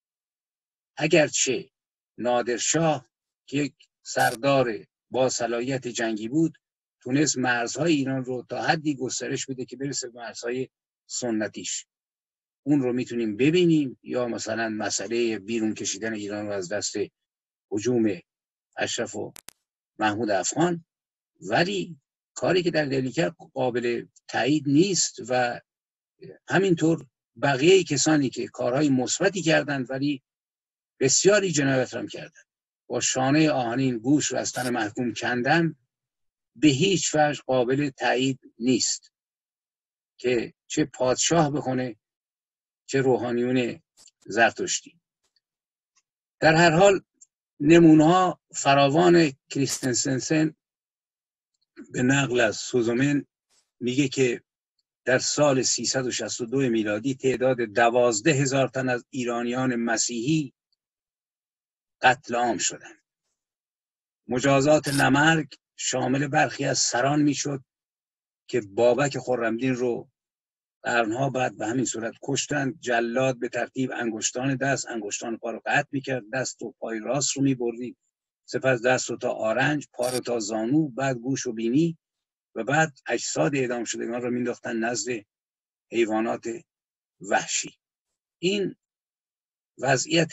اگرچه نادرشاه که یک سردار با صلاحیت جنگی بود تونست مرزهای ایران رو تا حدی گسترش بده که برسه به مرزهای سنتیش. اون رو میتونیم ببینیم. یا مثلا مسئله بیرون کشیدن ایران رو از دست هجوم اشرف و محمود افغان، ولی کاری که در دهلی کرد قابل تایید نیست و همینطور بقیه کسانی که کارهای مثبتی کردند ولی بسیاری جنایت هم کردند، با شانه آهنین گوش رو از تن محکوم کندن، به هیچ وجه قابل تایید نیست که چه پادشاه بکنه چه روحانیون زرتشتی. در هر حال نمونه‌ها فراوان. کریستنسن به نقل از سوزومن میگه که در سال 362 میلادی تعداد 12,000 تن از ایرانیان مسیحی قتل عام شدند. مجازات نمرگ شامل برخی از سران میشد که بابک خرمدین رو قرنها بعد به همین صورت کشتند. جلاد به ترتیب انگشتان دست، انگشتان پا رو قطع میکرد، دست و پای راست رو میبردید، سپس دست رو تا آرنج، پا رو تا زانو، بعد گوش و بینی و بعد اجساد اعدام شدگان رو مینداختن نزد حیوانات وحشی. این وضعیت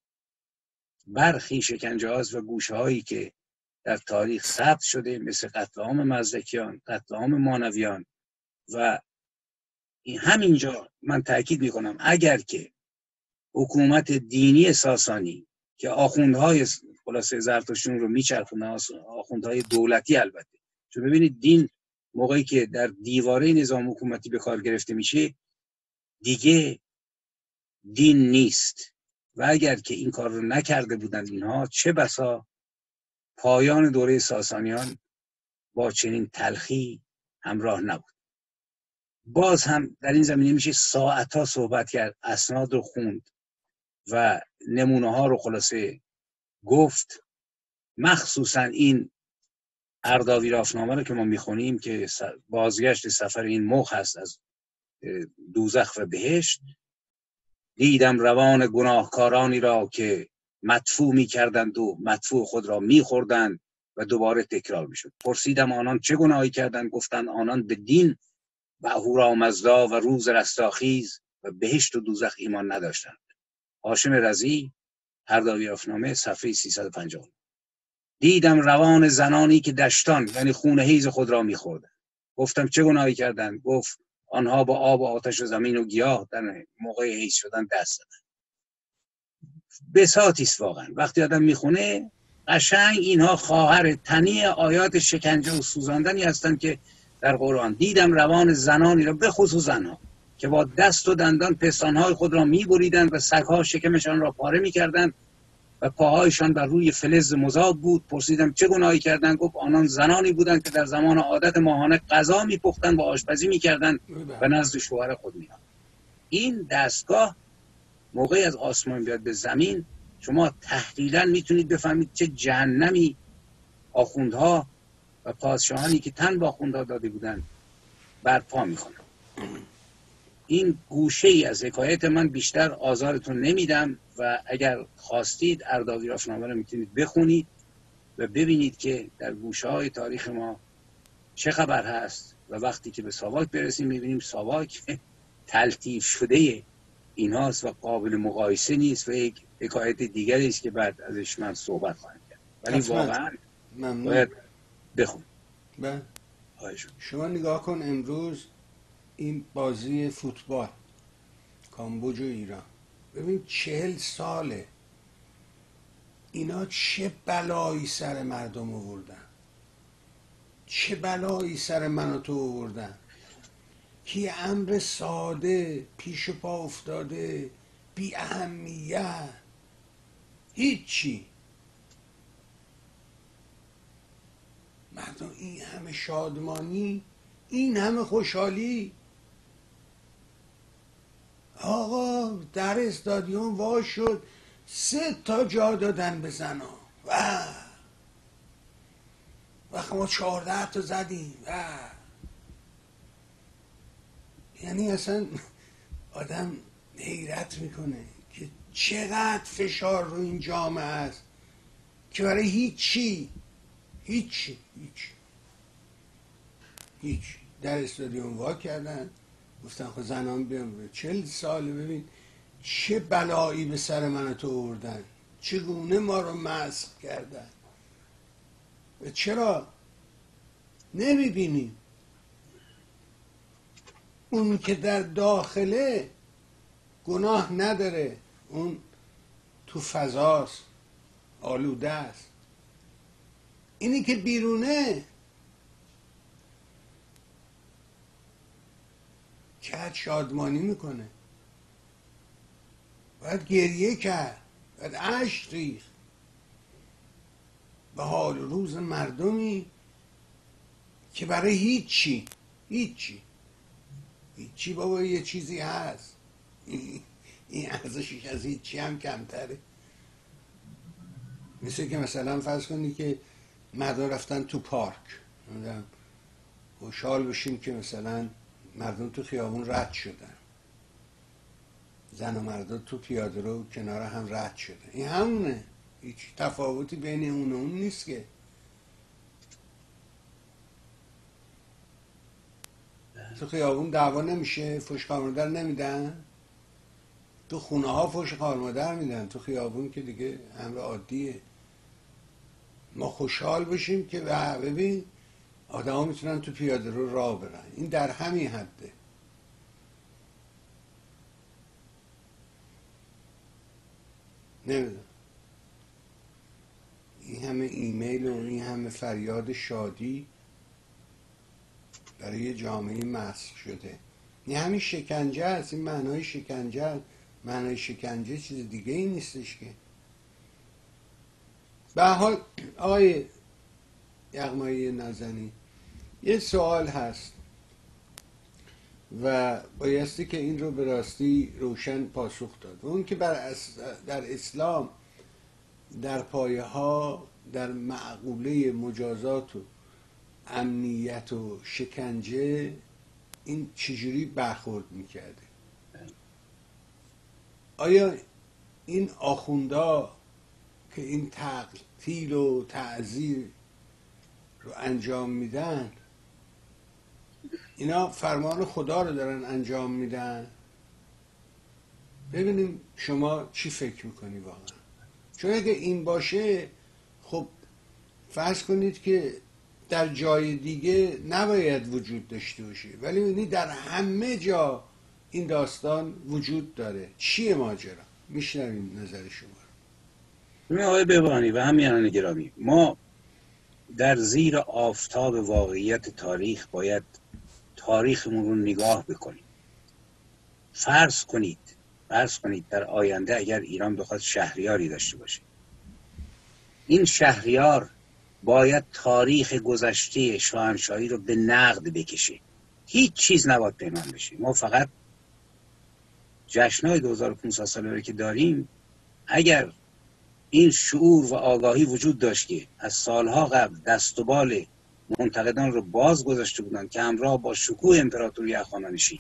برخی شکنجه هاست و گوشه هایی که در تاریخ ثبت شده، مثل قتل عام مزدکیان، قتل عام مانویان. و همینجا من تاکید میکنم اگر که حکومت دینی ساسانی که آخوندهای خلاصه زرتشتیون رو میچرخونن، آخوندهای دولتی البته، چون ببینید دین موقعی که در دیواره نظام حکومتی به کار گرفته میشه دیگه دین نیست و اگر که این کار رو نکرده بودند اینها، چه بسا پایان دوره ساسانیان با چنین تلخی همراه نبود. باز هم در این زمینه میشه ساعتها صحبت کرد، اسناد رو خوند و نمونه ها رو خلاصه گفت. مخصوصا این ارداوی رافنامه رو که ما میخونیم که بازگشت سفر این مخ هست از دوزخ و بهشت. دیدم روان گناهکارانی را که مدفوع میکردند و مدفوع خود را میخوردند و دوباره تکرار میشد. پرسیدم آنان چه گناهی کردند؟ گفتند آنان به دین و اهورامزدا و روز رستاخیز و بهشت و دوزخ ایمان نداشتند. هاشم رضی، ارداوی رافنامه، صفحه 350. دیدم روان زنانی که دشتان یعنی خون حیض خود را میخوردند. گفتم چه گناهی کردند؟ گفت آنها با آب و آتش و زمین و گیاه در موقع حیض شدن دست زدند. بساطی است واقعا. وقتی آدم میخونه قشنگ اینها خواهر تنی آیات شکنجه و سوزاندنی هستند که در قرآن. دیدم روان زنانی را، به خصوص زنها، که با دست و دندان پستانهای خود را میبریدند و سگها شکمشان را پاره میکردند و پاهایشان بر روی فلز مذاب بود. پرسیدم چه گناهی کردند؟ گفت آنان زنانی بودند که در زمان عادت ماهانه غذا میپختند و آشپزی میکردند و نزد شوهر خود می‌رفتند. این دستگاه موقعی از آسمان بیاد به زمین، شما تحلیلاً میتونید بفهمید چه جهنمی آخوندها و پادشاهانی که تن با آخوندها داده بودند برپا میکنن. این گوشه ای از حکایت من، بیشتر آزارتون نمیدم و اگر خواستید ارداوی رافنامه رو میتونید بخونید و ببینید که در گوشه های تاریخ ما چه خبر هست و وقتی که به ساواک برسیم میبینیم ساواک تلطیف شده اینهاست و قابل مقایسه نیست و یک حکایت دیگری است که بعد ازش من صحبت خواهم کرد. ولی واقعا باید بخون. شما نگاه کن امروز این بازی فوتبال کامبوج و ایران، ببین 40 ساله اینا چه بلایی سر مردم آوردن، چه بلایی سر من و تو آوردن که امر ساده پیش پا افتاده، بی اهمیت، هیچی. مردم این همه شادمانی، این همه خوشحالی. آقا در استادیوم وا شد 3 تا جا دادن به زنا و ما 14 تا زدیم یعنی اصلا آدم حیرت میکنه که چقدر فشار رو این جامعه است که برای هیچی در استادیوم وا کردن، گفتن خب زنان بیام. 40 ساله ببین چه بلایی به سر من تو آوردن، چگونه ما رو مسخ کردن. و چرا نمیبینیم اون که در داخله گناه نداره، اون تو فضاست، آلوده است، اینی که بیرونه چقدر شادمانی میکنه. باید گریه کرد، بعد اشک ریخت به حال روز مردمی که برای هیچی بابا یه چیزی هست، این ارزشش از هیچی هم کمتره. مثل که مثلا فرض کنی که مردم رفتن تو پارک، خوشحال بشیم که مثلا مردم تو خیابون رد شدن، زن و مردا تو پیاده رو کنار هم رد شدن، این همونه، هیچ تفاوتی بین اون و اون نیست که. تو خیابون دعوا نمیشه، فحش خواهر مادر نمیدن، تو خونه ها فحش خواهر مادر میدن، تو خیابون که دیگه امر عادیه. ما خوشحال بشیم که ببین آدم ها میتونن تو پیاده رو راه برن، این در همین حده. نمیدونم این همه ایمیل و این همه فریاد شادی برای یه جامعه مسخ شده، این همین شکنجه است، این معنای شکنجه است. معنای شکنجه چیز دیگه ای نیستش که. به حال آقای یغمایی نازنین، یه سوال هست و بایستی که این رو به راستی روشن پاسخ داد، و اون که در اسلام در پایه ها در معقوله مجازات و امنیت و شکنجه این چجوری برخورد میکرده؟ آیا این آخوندا که این تقتیل و تعذیر رو انجام میدن، اینا فرمان خدا رو دارن انجام میدن؟ ببینیم شما چی فکر میکنی واقعا. چون اگه این باشه خب فرض کنید که در جای دیگه نباید وجود داشته باشه، ولی ببینید در همه جا این داستان وجود داره. چیه ماجرا؟ میشنویم نظر شما. ببین آقای بهبانی و همیهنان گرامی، ما در زیر آفتاب واقعیت تاریخ باید تاریخمون رو نگاه بکنیم. فرض کنید در آینده اگر ایران بخواد شهریاری داشته باشه، این شهریار باید تاریخ گذشته شاهنشاهی رو به نقد بکشه. هیچ چیز نباید پنهان بشه. ما فقط جشن‌های 2500 ساله رو که داریم، اگر این شعور و آگاهی وجود داشت که از سالها قبل دست و بال منتقدان رو باز گذاشته بودن که همراه با شکوه امپراتوری اخوان‌نشین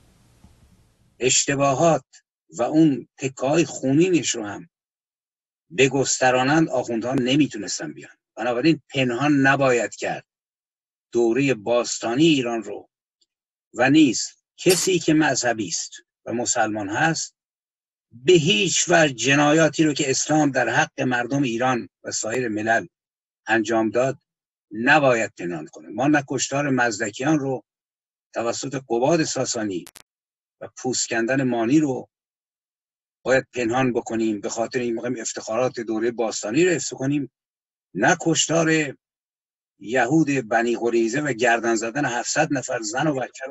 اشتباهات و اون تکه‌های خونینش رو هم بگسترانند، آخوندها نمیتونستن بیان. بنابراین پنهان نباید کرد دوره باستانی ایران رو، و نیز کسی که مذهبی است و مسلمان هست به هیچ وجه جنایاتی رو که اسلام در حق مردم ایران و سایر ملل انجام داد نباید پنهان کنه. ما نه کشتار مزدکیان رو توسط قباد ساسانی و پوست کندن مانی رو باید پنهان بکنیم به خاطر این می‌خوایم افتخارات دوره باستانی رو حفظ کنیم، نه کشتار یهود بنی قریظه و گردن زدن 700 نفر زن و بچه رو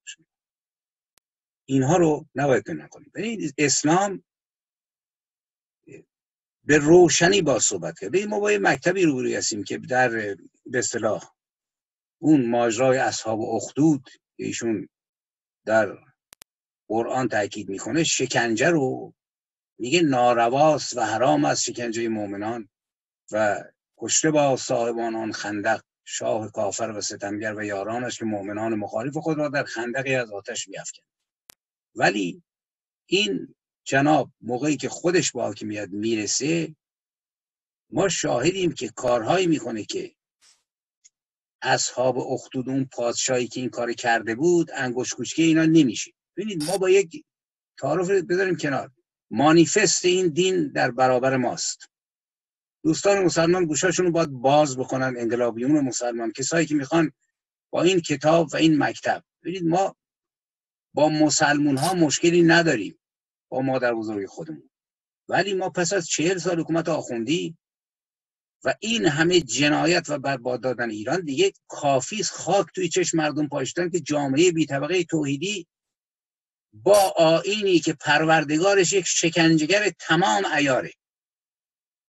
اینها رو نباید پنهان کنیم. ببینید اسلام به روشنی با صحبت کرد. ما با یه مکتبی روبروی هستیم که در به اصطلاح اون ماجرای اصحاب اخدود ایشون در قرآن تاکید میکنه، شکنجه رو میگه نارواست و حرام است شکنجه مؤمنان و کشته با صاحبان آن خندق شاه کافر و ستمگر و یارانش که مؤمنان مخالف خود را در خندقی از آتش می‌افکند. ولی این جناب موقعی که خودش با حاکمیت میرسه، ما شاهدیم که کارهایی میکنه که اصحاب اخدود اون پادشاهی که این کار کرده بود انگشت کوچکی اینا نمیشه. ببینید ما با یک تعارف بذاریم کنار، مانیفست این دین در برابر ماست. دوستان مسلمان گوشاشون رو باید باز بکنن، انقلابیون مسلمان، کسایی که میخوان با این کتاب و این مکتب. ببینید ما با مسلمون ها مشکلی نداریم، با مادر بزرگ خودمون، ولی ما پس از 40 سال حکومت آخوندی و این همه جنایت و برباد دادن ایران دیگه کافیست خاک توی چشم مردم پاشتن که جامعه بی طبقه توحیدی با آیینی که پروردگارش یک شکنجهگر تمام عیاره،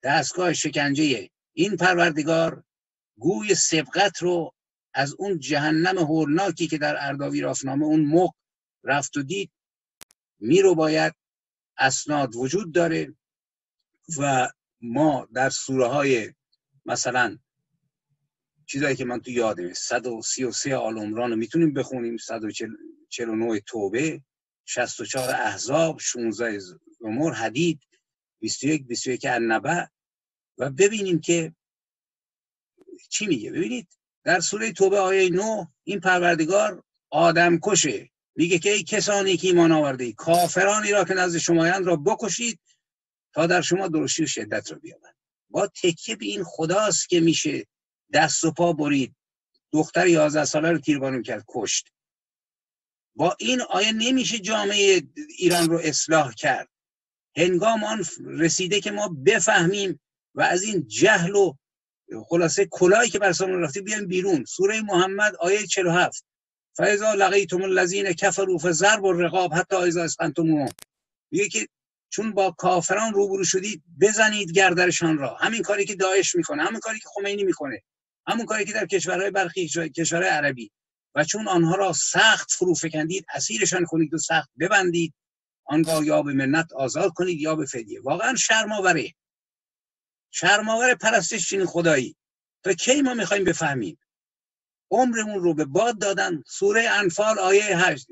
دستگاه شکنجه این پروردگار گوی سبقت رو از اون جهنم هولناکی که در ارداوی رافنامه اون موقع رفت و دید میرو باید اسناد وجود داره و ما در سوره های مثلا چیزایی که من تو یادمه 133 آل عمران رو میتونیم بخونیم، 149 توبه، 64 احزاب، 16 زمر، حدید، 21 النبأ و ببینیم که چی میگه. ببینید در سوره توبه آیه 9 این پروردگار آدم کشه، میگه که ای کسانی که ایمان آورده اید کافرانی را که نزد شمایند را بکشید تا در شما درشتی و شدت را بیابند. با تکیه به این خداست که میشه دست و پا برید، دختر 11 ساله رو تیربارون کرد، کشت. با این آیه نمیشه جامعه ایران رو اصلاح کرد. هنگام آن رسیده که ما بفهمیم و از این جهل و خلاصه کلاهی که بر سرمون رفته بیایم بیرون. سوره محمد آیه 47 فاذا لقیتم الذین کفروا فضربوا الرقاب حتی اذا اسخنتموهم، میگه که چون با کافران روبرو شدید بزنید گردنشان را. همین کاری که داعش میکنه، همین کاری که خمینی میکنه، همون کاری که در کشورهای برخی کشورهای عربی. و چون آنها را سخت فرو فکندید اسیرشان کنید و سخت ببندید، آنگاه یا به منت آزاد کنید یا به فدیه. واقعا شرم‌آور پرستش چنین خدایی. تا کی ما میخوایم بفهمیم؟ عمرمون رو به باد دادن. سوره انفال آیه 8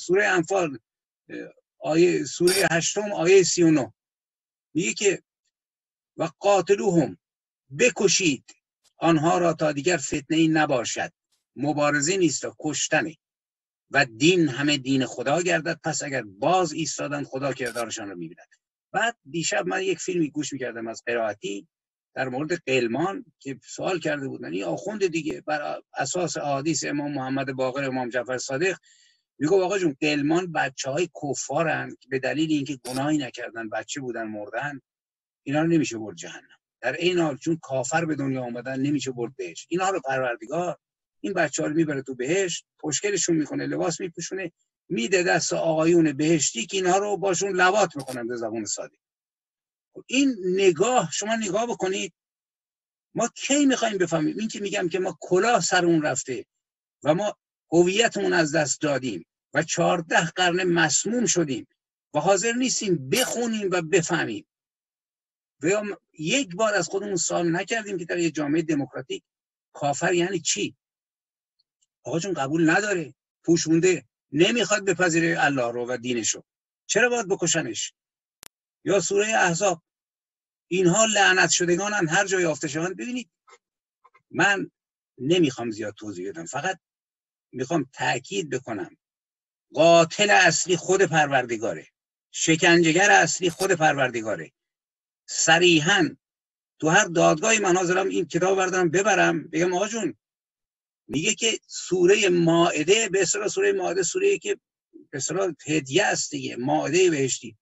سوره 8 آیه 39 میگه که و قاتلوهم، بکشید آنها را تا دیگر فتنه ای نباشد. مبارزه نیست، کشتنه. و دین همه دین خدا گردد، پس اگر باز ایستادن خدا کردارشان رو میبیند. بعد دیشب من یک فیلمی گوش میکردم از قرائتی در مورد قلمان که سوال کرده بودن این آخوند دیگه بر اساس احادیث امام محمد باقر، امام جعفر صادق، میگه آقا جون قلمان بچهای کفارن که به دلیل اینکه گناهی نکردن بچه بودن مردن، اینا رو نمیشه برد جهنم. در این حال چون کافر به دنیا آمدن نمیشه برد بهشت. اینا رو پروردگار این بچه‌ها رو میبره تو بهشت، خوشگلشون میکنه، لباس میپوشونه، میده دست آقایون بهشتی که اینا رو باشون لواط میکنن به زبان ساده. این نگاه، شما نگاه بکنید ما کی میخوایم بفهمیم؟ این که میگم که ما کلاه سرمون رفته و ما هویتمون از دست دادیم و 14 قرن مسموم شدیم و حاضر نیستیم بخونیم و بفهمیم. و یا یک بار از خودمون سوال نکردیم که در یه جامعه دموکراتیک کافر یعنی چی؟ آقا جون قبول نداره، پوشونده، نمیخواد بپذیره الله رو و دینشو، چرا باید بکشنش؟ یا سوره احزاب اینها لعنت شدگانن هر جای یافته شوند. ببینید من نمیخوام زیاد توضیح بدم، فقط میخوام تاکید بکنم قاتل اصلی خود پروردگاره، شکنجهگر اصلی خود پروردگاره. صریحاً تو هر دادگاهی من حاضرم این کتاب ببرم بگم آقا جون، میگه که سوره مائده، به اصطلاح سوره مائده سوره‌ای که به اصطلاح هدیه است دیگه، مائده بهشتی،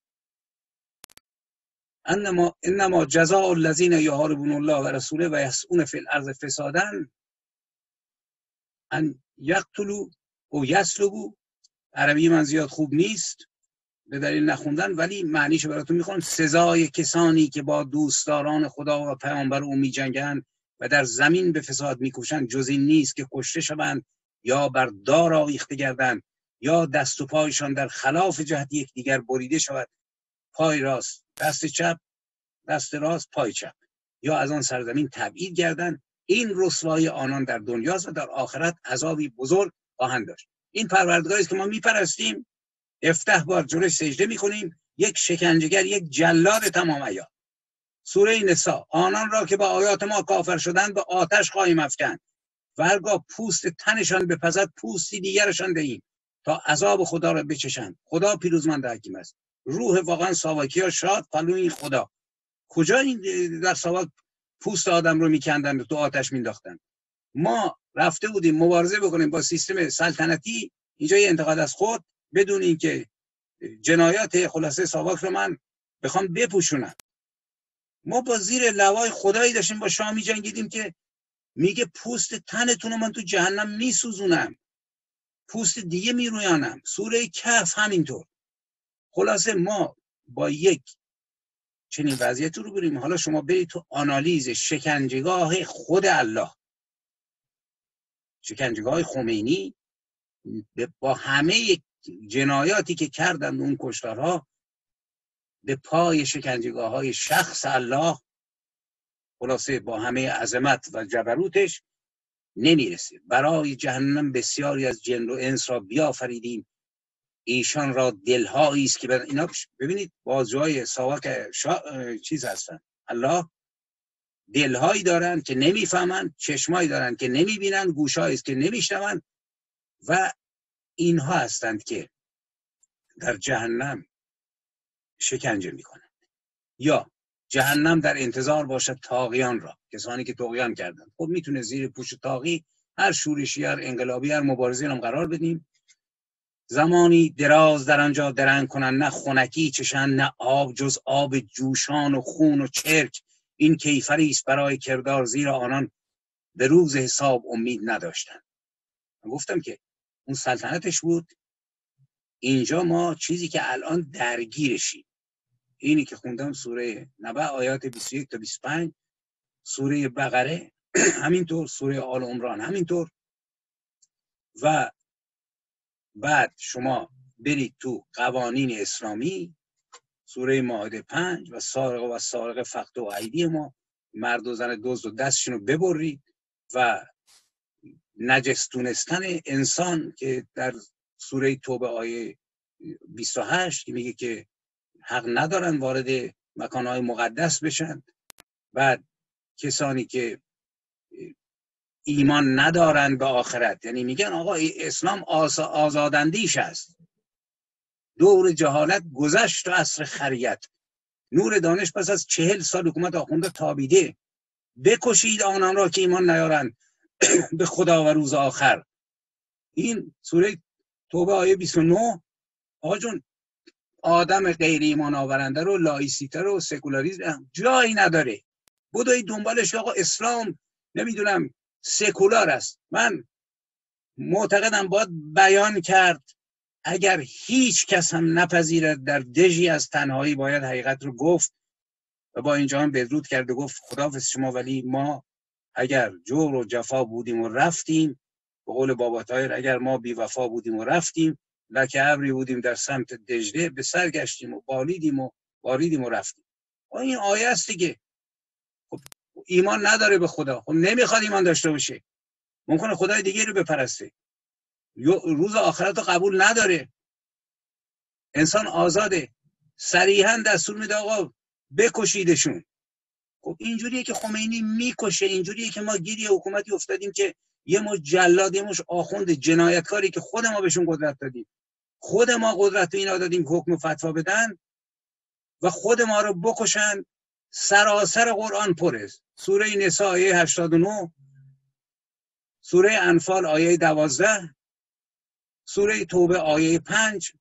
انما جزاء الذین یحاربون الله و رسوله و یسعون فی الارض فسادا ان یقتلوا او یسلبوا. عربی من زیاد خوب نیست به دلیل نخوندن، ولی معنیشو براتون میخونم. سزای کسانی که با دوستداران خدا و پیامبر او میجنگند و در زمین به فساد میکوشند جز این نیست که کشته شوند یا بر دار آویخته گردند یا دست و پایشان در خلاف جهت یکدیگر بریده شود، پای راست دست چپ، دست راست پای چپ، یا از آن سرزمین تبعید گردند. این رسوایی آنان در دنیاست و در آخرت عذابی بزرگ خواهند داشت. این پروردگاری است که ما میپرستیم، 17 بار جلوش سجده میکنیم، یک شکنجهگر، یک جلاد تمام عیار. سوره نساء آنان را که با آیات ما کافر شدند به آتش خواهیم افکند و هرگاه پوست تنشان بپزد پوستی دیگرشان دهیم تا عذاب خدا را بچشند. خدا پیروزمند حکیم است. روح واقعا ساواکیا شاد پلوی خدا. کجا این در ساواک پوست آدم رو میکندن و تو آتش مینداختن؟ ما رفته بودیم مبارزه بکنیم با سیستم سلطنتی اینجا، یه انتقاد از خود بدون اینکه جنایات خلاصه ساواک رو من بخوام بپوشونم. ما با زیر لوای خدایی داشتیم با شاه می‌جنگیدیم که میگه پوست تنتون رو من تو جهنم میسوزونم، پوست دیگه میرویانم. سوره کهف همینطور. خلاصه ما با یک چنین وضعیتی رو بریم. حالا شما برید تو آنالیز شکنجهگاه خود الله، شکنجهگاه خمینی با همه جنایاتی که کردند اون کشتارها، به پای شکنجهگاه های شخص الله، خلاصه با همه عظمت و جبروتش نمیرسه. برای جهنم بسیاری از جن و انس را بیافریدیم، ایشان را دلهایی است که اینا ببینید بازجوهای ساواک چیز هستن، الله دلهایی دارن که نمیفهمن، چشمایی دارن که نمیبینن، گوشهایی است که نمیشنون، و اینها هستند که در جهنم شکنجه میکنند. یا جهنم در انتظار باشد طاغیان را، کسانی که طغیان کردند. خب میتونه زیر پوش طاغی هر شورشی، هر انقلابی، هر مبارزی هم قرار بدیم. زمانی دراز در آنجا درنگ کنند، نه خنکی چشند، نه آب جز آب جوشان و خون و چرک. این کیفری است برای کردار، زیرا آنان به روز حساب امید نداشتند. من گفتم که اون سلطنتش بود. اینجا ما چیزی که الان درگیرشیم، اینی که خوندم سوره نبأ آیات 21 تا 25، سوره بقره همینطور، سوره آل عمران همینطور، و بعد شما برید تو قوانین اسلامی، سوره مائده 5 و سارق و سارق فقطعوا ایدیهما، مرد و زن دزد و دستشون رو ببرید، و نجس دونستن انسان که در سوره توبه آیه 28 میگه که حق ندارن وارد مکانهای مقدس بشن. بعد کسانی که ایمان ندارن به آخرت، یعنی میگن آقا اسلام آزاداندیش است، دور جهالت گذشت و عصر خریت، نور دانش پس از 40 سال حکومت آخونده تابیده، بکشید آنان را که ایمان نیارند به خدا و روز آخر. این سوره توبه آیه 29. آقا جون، آدم غیر ایمان آورنده رو، لایسیته رو، سکولاریسم جایی نداره. بدوی دنبالش آقا اسلام نمیدونم سکولار است. من معتقدم باید بیان کرد، اگر هیچ کس هم نپذیرد در دژی از تنهایی باید حقیقت رو گفت، و با اینجا هم بدرود کرد و گفت خداحافظ شما، ولی ما اگر جور و جفا بودیم و رفتیم، به قول بابا طاهر اگر ما بی وفا بودیم و رفتیم، لکه ابری بودیم در سمت دجله، به سر گشتیم و بالیدیم و باریدیم و رفتیم. این آیه است دیگه. خب ایمان نداره به خدا، خب نمیخواد ایمان داشته باشه، ممکنه خدای دیگه رو بپرسته، روز آخرت رو قبول نداره. انسان آزاده، صریحا دستور میده آقا بکشیدشون. خب اینجوریه که خمینی میکشه، اینجوریه که ما گیری حکومتی افتادیم که یه مش جلاد، یه مش آخوند جنایتکاری که خود ما بهشون قدرت دادیم، خود ما قدرت اینا دادیم که حکم فتوا بدن و خود ما رو بکشن. سراسر قرآن پره. سوره نساء آیه 89، سوره انفال آیه 12، سوره توبه آیه 5،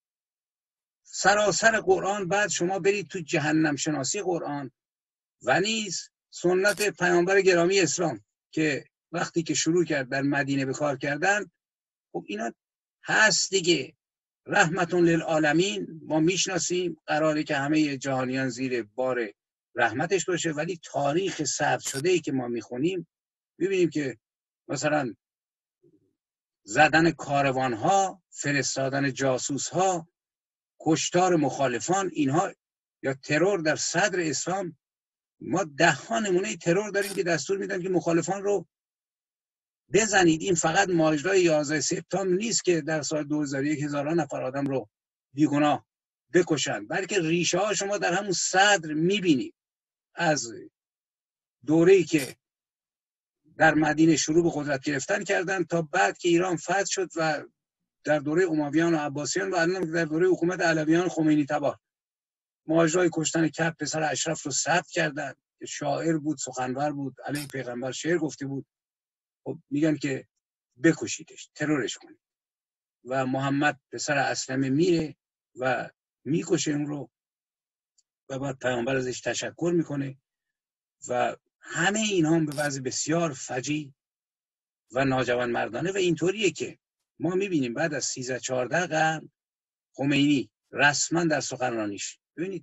سراسر قرآن. بعد شما برید تو جهنم شناسی قرآن و نیز سنت پیامبر گرامی اسلام که وقتی که شروع کرد در مدینه به کار کردن، خب اینا هست دیگه. رحمتون للعالمین ما میشناسیم، قراره که همه جهانیان زیر بار رحمتش باشه، ولی تاریخ ثبت شده ای که ما میخونیم ببینیم که مثلا زدن کاروان ها، فرستادن جاسوس ها، کشتار مخالفان، اینها یا ترور در صدر اسلام. ما 10 نمونه ترور داریم که دستور میدن که مخالفان رو بزنید. این فقط ماجرای 11 سپتامبر نیست که در سال 2001 هزاران نفر آدم رو بیگناه بکشن، بلکه ریشه ها شما در همون صدر میبینید. از دوره‌ای که در مدینه شروع به قدرت گرفتن کردن تا بعد که ایران فتح شد و در دوره امویان و عباسیان و الان در دوره حکومت علویان خمینی تبار، ماجرای کشتن کپ پسر اشرف رو ثبت کردن که شاعر بود، سخنور بود، علیه پیغمبر شعر گفته بود. خب میگن که بکشیدش، ترورش کنید، و محمد پسر اسلمه میره و میکشه اون رو و بعد پیامبر ازش تشکر میکنه و همه اینها هم به وضع بسیار فجیع و ناجوانمردانه. و اینطوریه که ما میبینیم بعد از 13-14 قرن خمینی رسما در سخنرانیش، ببینید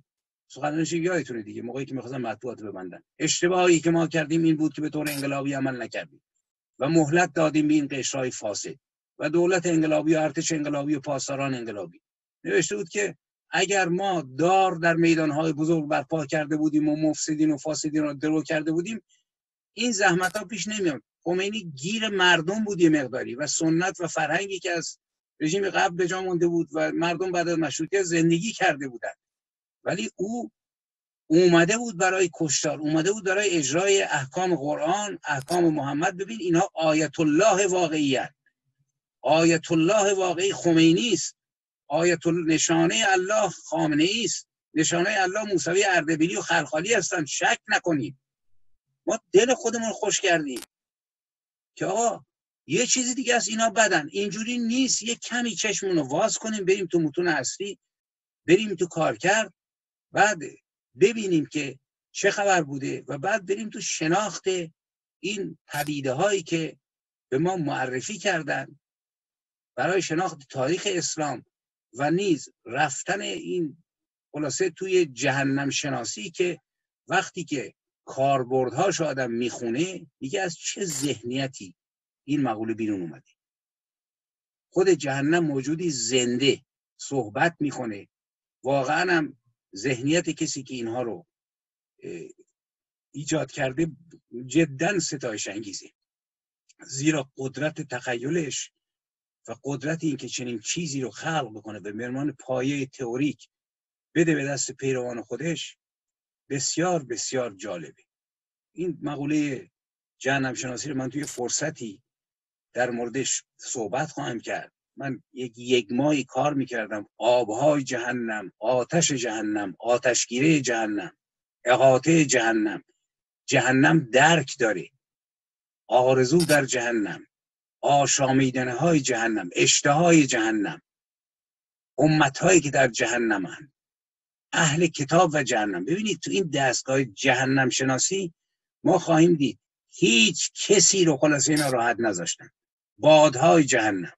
سخنرانیش یادتونه دیگه، موقعی که می‌خواستن مطبوعات ببندن، اشتباهی که ما کردیم این بود که به طور انقلابی عمل نکردیم و مهلت دادیم به این قشرهای فاسد و دولت انقلابی و ارتش انقلابی و پاسداران انقلابی. نوشته بود که اگر ما دار در میدانهای بزرگ برپا کرده بودیم و مفسدین و فاسدین را درو کرده بودیم، این زحمت‌ها پیش نمیاد. خمینی گیر مردم بود یه مقداری و سنت و فرهنگی که از رژیم قبل به جا مونده بود و مردم بعد از مشروطیت زندگی کرده بودند، ولی او اومده بود برای کشتار، اومده بود برای اجرای احکام قرآن، احکام محمد. ببین اینا آیت الله واقعی هست. آیت الله واقعی خمینی است، نشانه الله خامنه‌ای است، نشانه الله موسوی اردبیلی و خلخالی هستند. شک نکنید. ما دل خودمون خوش کردیم که آقا یه چیزی دیگه است، اینا بدن، اینجوری نیست. یه کمی چشمون رو واز کنیم، بریم تو متون اصلی، بریم تو کارکرد، بعد ببینیم که چه خبر بوده و بعد بریم تو شناخت این پدیده هایی که به ما معرفی کردن برای شناخت تاریخ اسلام و نیز رفتن این خلاصه توی جهنم شناسی که وقتی که کاربردهاش آدم میخونه میگه از چه ذهنیتی این مقوله بیرون اومده. خود جهنم موجودی زنده صحبت میکنه. واقعا هم ذهنیت کسی که اینها رو ایجاد کرده جدا ستایش انگیزه، زیرا قدرت تخیلش و قدرت این که چنین چیزی رو خلق بکنه به عنوان پایه تئوریک بده به دست پیروان خودش بسیار بسیار جالبه. این مقوله جهنم شناسی رو من توی فرصتی در موردش صحبت خواهم کرد. من یک ماهی کار میکردم، آبهای جهنم، آتش جهنم، آتشگیره جهنم، احاطه جهنم، جهنم درک داره، آرزو در جهنم، آشامیدنه های جهنم، اشتهای جهنم، امتهایی که در جهنم هستند، اهل کتاب و جهنم. ببینید تو این دستگاه جهنم شناسی ما خواهیم دید هیچ کسی رو خلاصه اینا راحت نذاشتن. بادهای جهنم،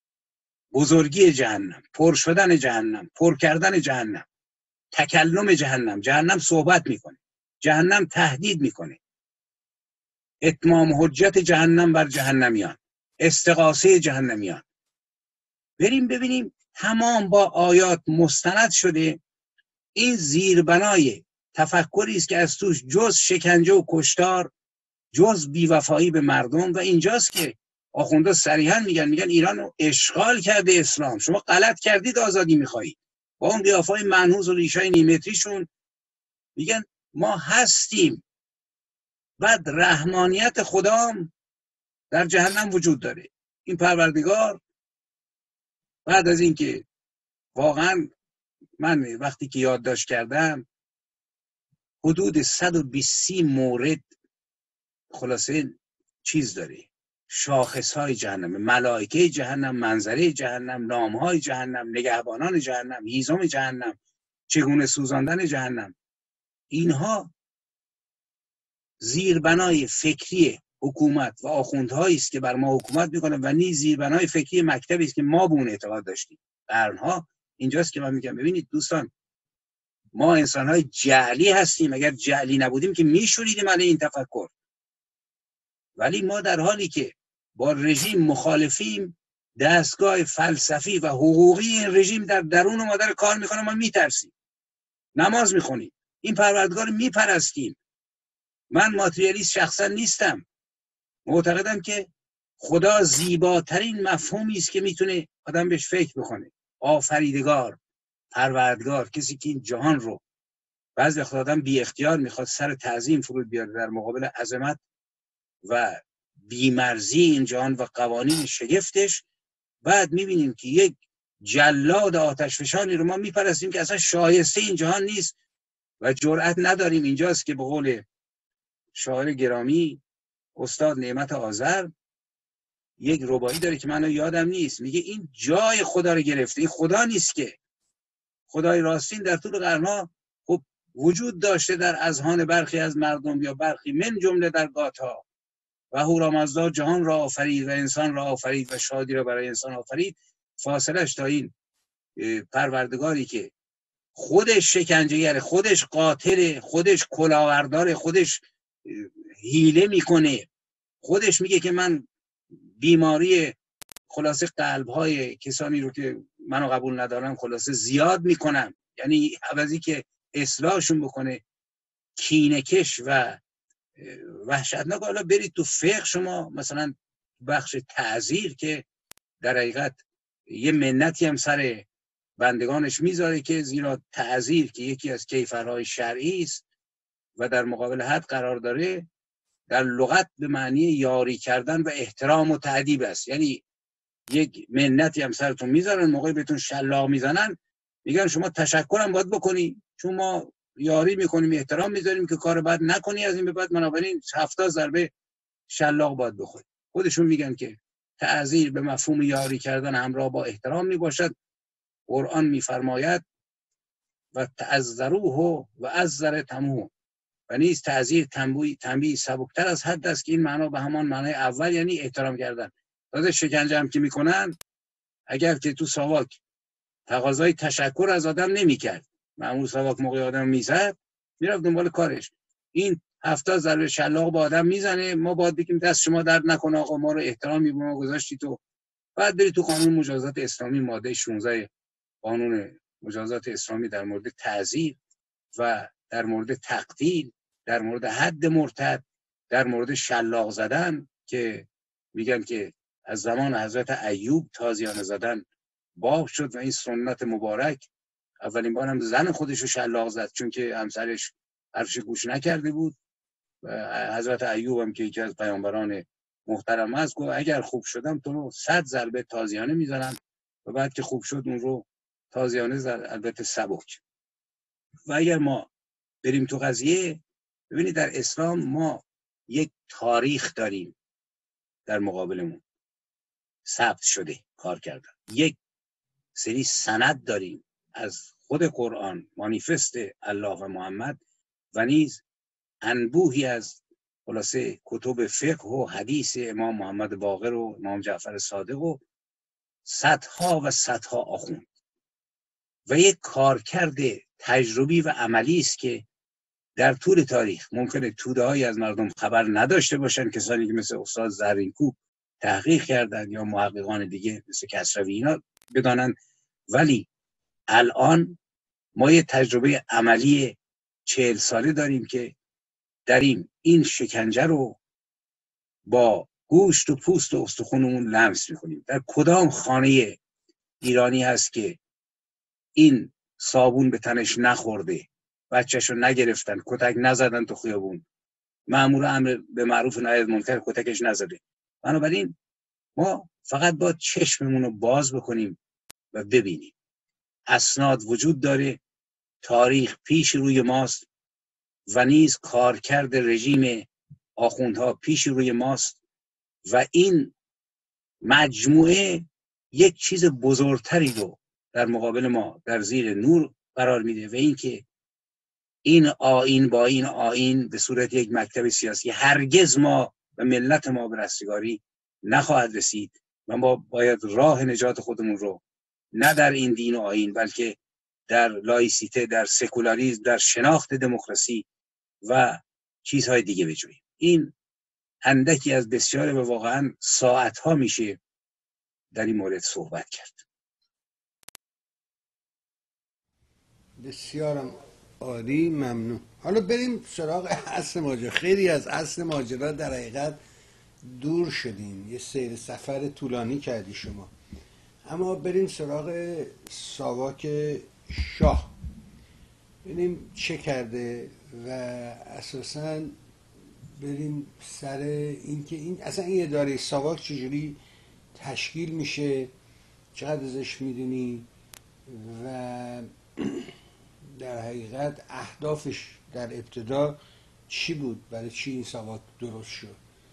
بزرگی جهنم، پر شدن جهنم، پر کردن جهنم، تکلم جهنم، جهنم صحبت میکنه، جهنم تهدید میکنه، اتمام حجت جهنم بر جهنمیان، استغاثه جهنمیان. بریم ببینیم تمام با آیات مستند شده. این زیربنای تفکری است که از توش جز شکنجه و کشتار، جز بیوفایی به مردم، و اینجاست که آخونده صریحا میگن ایران رو اشغال کرده اسلام، شما غلط کردید آزادی میخواهید. با اون قیافای منحوس و ریشای نیمتریشون میگن ما هستیم. بعد رحمانیت خدا در جهنم وجود داره. این پروردگار بعد از اینکه واقعا من وقتی که یادداشت کردم حدود 120 مورد خلاصه چیز داره، شاخصهای جهنم، ملائکه جهنم، منظره جهنم، نامهای جهنم، نگهبانان جهنم، هیزم جهنم، چگونه سوزاندن جهنم. اینها زیربنای فکری حکومت و آخوندهایی است که بر ما حکومت میکنن و نیز زیربنای فکری مکتبی است که ما به اون اعتقاد داشتیم قرنها. اینجاست که من میگم ببینید دوستان، ما انسانهای جعلی هستیم. اگر جعلی نبودیم که میشوریدیم علیه این تفکر، ولی ما در حالی که با رژیم مخالفیم، دستگاه فلسفی و حقوقی این رژیم در درون ما داره کار میکنه، ما میترسیم، نماز میخونیم، این پروردگار میپرستیم. من ماتریالیست شخصا نیستم، معتقدم که خدا زیباترین مفهومی است که میتونه آدم بهش فکر بکنه. آفریدگار، پروردگار، کسی که این جهان رو بعضی وقت آدم بی اختیار میخواد سر تعظیم فرود بیاره در مقابل عظمت و بیمرزی این جهان و قوانین شگفتش. بعد میبینیم که یک جلاد آتشفشانی رو ما میپرستیم که اصلا شایسته این جهان نیست و جرأت نداریم. اینجاست که به قول شاعر گرامی استاد نعمت آذر یک رباعی داره که من یادم نیست، میگه این جای خدا رو گرفته، این خدا نیست که. خدای راستین در طول قرنها خب وجود داشته در اذهان برخی از مردم یا برخی من جمله در گاتها. و هورامزدا جهان را آفرید و انسان را آفرید و شادی را برای انسان آفرید. فاصلش تا این پروردگاری که خودش شکنجهگره، خودش قاتله، خودش کلاهبرداره، خودش حیله میکنه، خودش میگه که من بیماری خلاصه قلب‌های کسانی رو که منو قبول ندارن خلاصه زیاد میکنم، یعنی عوضی که اصلاحشون بکنه کینه‌کش و وحشتناک. حالا برید تو فقه شما مثلا بخش تعزیر که در حقیقت یه منتی هم سر بندگانش میذاره که زیرا تعزیر که یکی از کیفرهای شرعی است و در مقابل حد قرار داره، در لغت به معنی یاری کردن و احترام و تأدیب است. یعنی یک منتی هم سرتون میذارن، موقعی بهتون شلاق میزنن میگن شما تشکرم باید بکنی چون ما یاری میکنیم احترام میذاریم که کار بد نکنی، از این به بعد بنابراین 70 ضربه شلاق باید بخوری. خودشون میگن که تعزیر به مفهوم یاری کردن همراه با احترام میباشد. قرآن میفرماید و تعذروه و عذر تموه، و نیز تعزیر تنبیه سبکتر از حد است که این معنا به همان معنای اول یعنی احترام کردن. تازه شکنجه هم که میکنن، اگر که تو ساواک تقاضای تشکر از آدم نمیکرد، مأمور ساواک موقع آدم میزد میرفت دنبال کارش، این 70 ضربه شلاق با آدم میزنه، ما باید بگیم دست شما درد نکنه آقا، ما رو احترامی به ما گذاشتی تو. بعد بری تو قانون مجازات اسلامی ماده 16 قانون مجازات اسلامی در مورد تعزیر و در مورد تقتیل، در مورد حد مرتد، در مورد شلاق زدن که میگن که از زمان حضرت ایوب تازیانه زدن باب شد و این سنت مبارک. اولین بار هم زن خودش رو شلاق زد چون که همسرش حرفش گوش نکرده بود. و حضرت ایوب هم که یکی از پیامبران محترم است گفت اگر خوب شدم تو رو 100 ضربه تازیانه میزنم، و بعد که خوب شد اون رو تازیانه زد، البته سبک. و اگر ما بریم تو قضیه، ببینید در اسلام ما یک تاریخ داریم در مقابلمون ثبت شده کار کردن، یک سری سند داریم از خود قرآن، مانیفست الله و محمد، و نیز انبوهی از خلاصه کتب فقه و حدیث امام محمد باقر و امام جعفر صادق و صدها و صدها آخوند، و یک کارکرد تجربی و عملی است که در طول تاریخ ممکنه توده‌هایی از مردم خبر نداشته باشن، کسانی که مثل استاد زرینکوب تحقیق کردن یا محققان دیگه مثل کسروی اینا بدانن، ولی الان ما یه تجربه عملی 40 ساله داریم که داریم این شکنجه رو با گوشت و پوست و استخونمون لمس میکنیم. در کدام خانه ایرانی هست که این صابون به تنش نخورده، بچه‌شو نگرفتن، کتک نزدن تو خیابون، مأمور امر به معروف نهی از منکر کتکش نزده؟ بنابراین ما فقط با چشممون رو باز بکنیم و ببینیم اسناد وجود داره، تاریخ پیش روی ماست و نیز کارکرد رژیم آخوندها پیش روی ماست، و این مجموعه یک چیز بزرگتری رو در مقابل ما در زیر نور قرار میده، و اینکه این آیین با این آیین به صورت یک مکتب سیاسی هرگز ما و ملت ما به رستگاری نخواهد رسید، و ما باید راه نجات خودمون رو نه در این دین و آیین بلکه در لایسیته، در سکولاریسم، در شناخت دموکراسی و چیزهای دیگه بجوییم. این اندکی از بسیار و واقعا ساعتها میشه در این مورد صحبت کرد. بسیارم عالی، ممنون. حالا بریم سراغ اصل ماجرا. خیلی از اصل ماجرا در حقیقت دور شدیم، یه سیر سفر طولانی کردی شما، اما بریم سراغ ساواک شاه، ببینیم چه کرده و اساساً بریم سر اینکه این اصلا این اداره ساواک چجوری تشکیل میشه، چقدر ازش میدونی و در حقیقت اهدافش در ابتدا چی بود، برای چی این ساواک درست شد.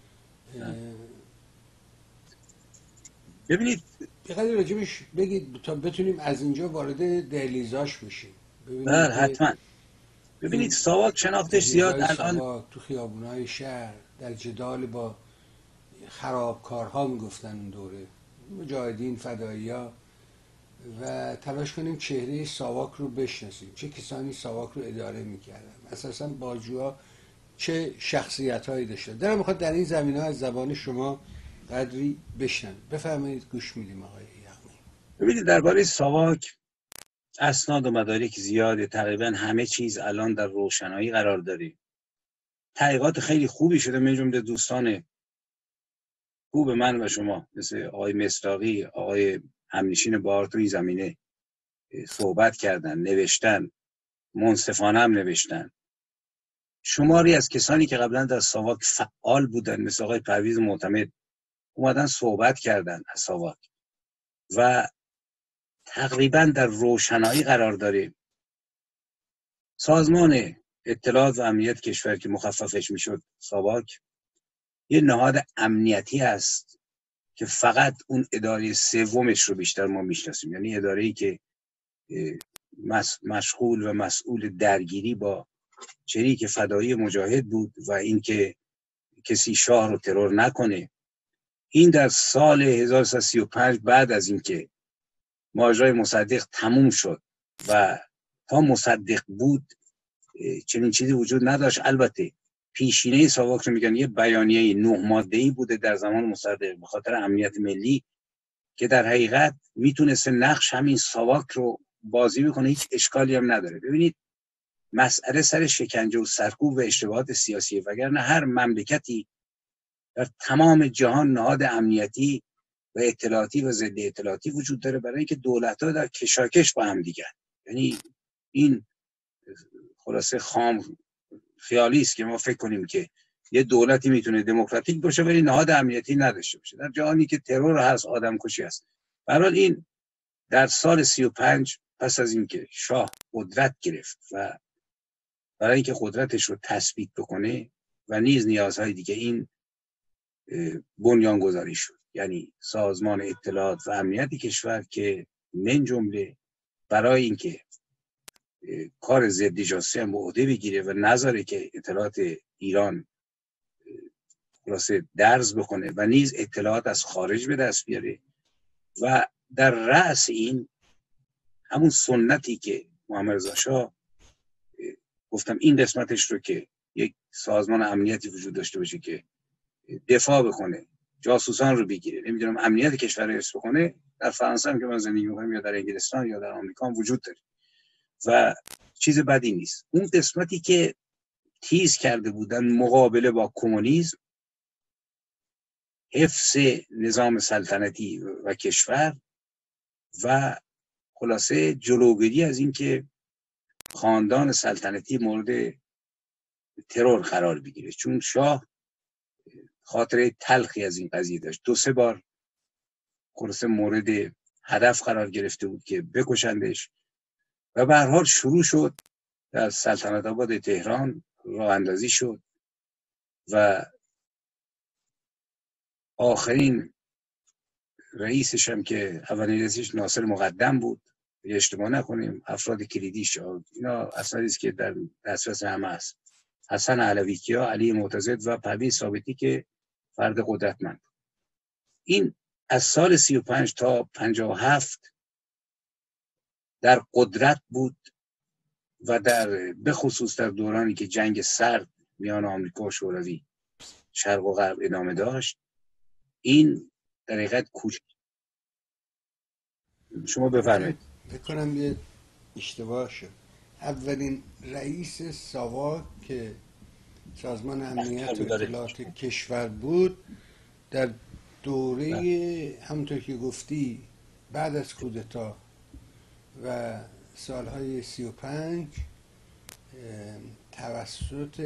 ببینید بقدر راجبش بگید تا بتونیم از اینجا وارد دهلیزاش بشیم. بله حتما. ببینید ساواک شناختش زیاد الان ساواک تو خیابونهای شهر در جدال با خرابکارها میگفتن اون دوره، مجاهدین، فدایی‌ها، و تلاش کنیم چهره ساواک رو بشناسیم، چه کسانی ساواک رو اداره میکردن، اساسا باجوها چه شخصیت هایی داشتن. دلم میخواد در این زمینه از زبان شما قدری بشنویم. بفرمایید، گوش میدیم آقای یغمایی. ببینید درباره ساواک اسناد و مدارک زیاده، تقریبا همه چیز الان در روشنایی قرار داره. تحقیقات خیلی خوبی شده، من جمله دوستان خوب من و شما مثل آقای مصداقی، آقای همنشین بار تو این زمینه صحبت کردن، نوشتن، منصفانه هم نوشتن. شماری از کسانی که قبلا در ساواک فعال بودن مثل آقای پرویز معتمد اومدن صحبت کردن از ساواک و تقریبا در روشنایی قرار داره. سازمان اطلاعات و امنیت کشور که مخففش میشد ساواک، یه نهاد امنیتی است که فقط اون اداره سومش رو بیشتر ما میشناسیم، یعنی اداره‌ای که مشغول و مسئول درگیری با شریک فدایی مجاهد بود و اینکه کسی شاه رو ترور نکنه. این در سال 1335 بعد از اینکه ماجرای مصدق تموم شد و تا مصدق بود چنین چیزی وجود نداشت. البته پیشینه ساواک رو میگن یه بیانیه 9 ماده‌ای بوده در زمان مصدق به خاطر امنیت ملی که در حقیقت میتونست نقش همین ساواک رو بازی بکنه، هیچ اشکالی هم نداره. ببینید مسئله سر شکنجه و سرکوب و اشتباهات سیاسیه، وگرنه هر مملکتی در تمام جهان نهاد امنیتی و اطلاعاتی و ضد اطلاعاتی وجود داره برای اینکه دولت‌ها در کشاکش با هم دیگر. یعنی این خلاصه خام خیالی است که ما فکر کنیم که یه دولتی میتونه دموکراتیک باشه ولی نهاد امنیتی نداشته باشه در جهانی که ترور هست، آدمکشی هست. برای این در سال 35 پس از اینکه شاه قدرت گرفت و برای اینکه قدرتش رو تثبیت بکنه و نیز نیازهای دیگه، این بنیانگذاری شد، یعنی سازمان اطلاعات و امنیت کشور که من جمله برای اینکه کار ضد جاسوسی هم به عهده بگیره و نذاره که اطلاعات ایران خلاصه درز بکنه و نیز اطلاعات از خارج به دست بیاره. و در رأس این همون سنتی که محمد رضا شاه گفتم این قسمتش رو که یک سازمان امنیتی وجود داشته باشه که دفاع بکنه، جاسوسان رو بگیره، نمیدونم امنیت کشور رو حفظ بکنه، در فرانسه هم که ما زندگی می‌کنیم یا در انگلستان یا در آمریکا هم وجود داره و چیز بدی نیست. اون قسمتی که تیز کرده بودن مقابله با کمونیسم، حفظ نظام سلطنتی و کشور و خلاصه جلوگیری از اینکه خاندان سلطنتی مورد ترور قرار بگیره، چون شاه خاطره تلخی از این قضیه داشت. 2-3 بار خلاصه مورد هدف قرار گرفته بود که بکشندش و به هر حال شروع شد در سلطنت آباد تهران، راه اندازی شد و آخرین رئیسش هم که اولین رئیسش ناصر مقدم بود، اشتباه نکنیم افراد کلیدیش اینا اسنادی است که در دسترس همه است، حسن علوی‌کیا، علی معتضد و پرویز ثابتی که فرد قدرتمند. این از سال 35 تا 57 در قدرت بود و در به خصوص در دورانی که جنگ سرد میان آمریکا و شوروی شرق و غرب ادامه داشت، این در حقیقت شما بفرمایید. بکنم یه اشتباه شد. اولین رئیس ساواک که سازمان امنیت و اطلاعات کشور بود در دوره همونطور که گفتی بعد از کودتا و سالهای 35 توسط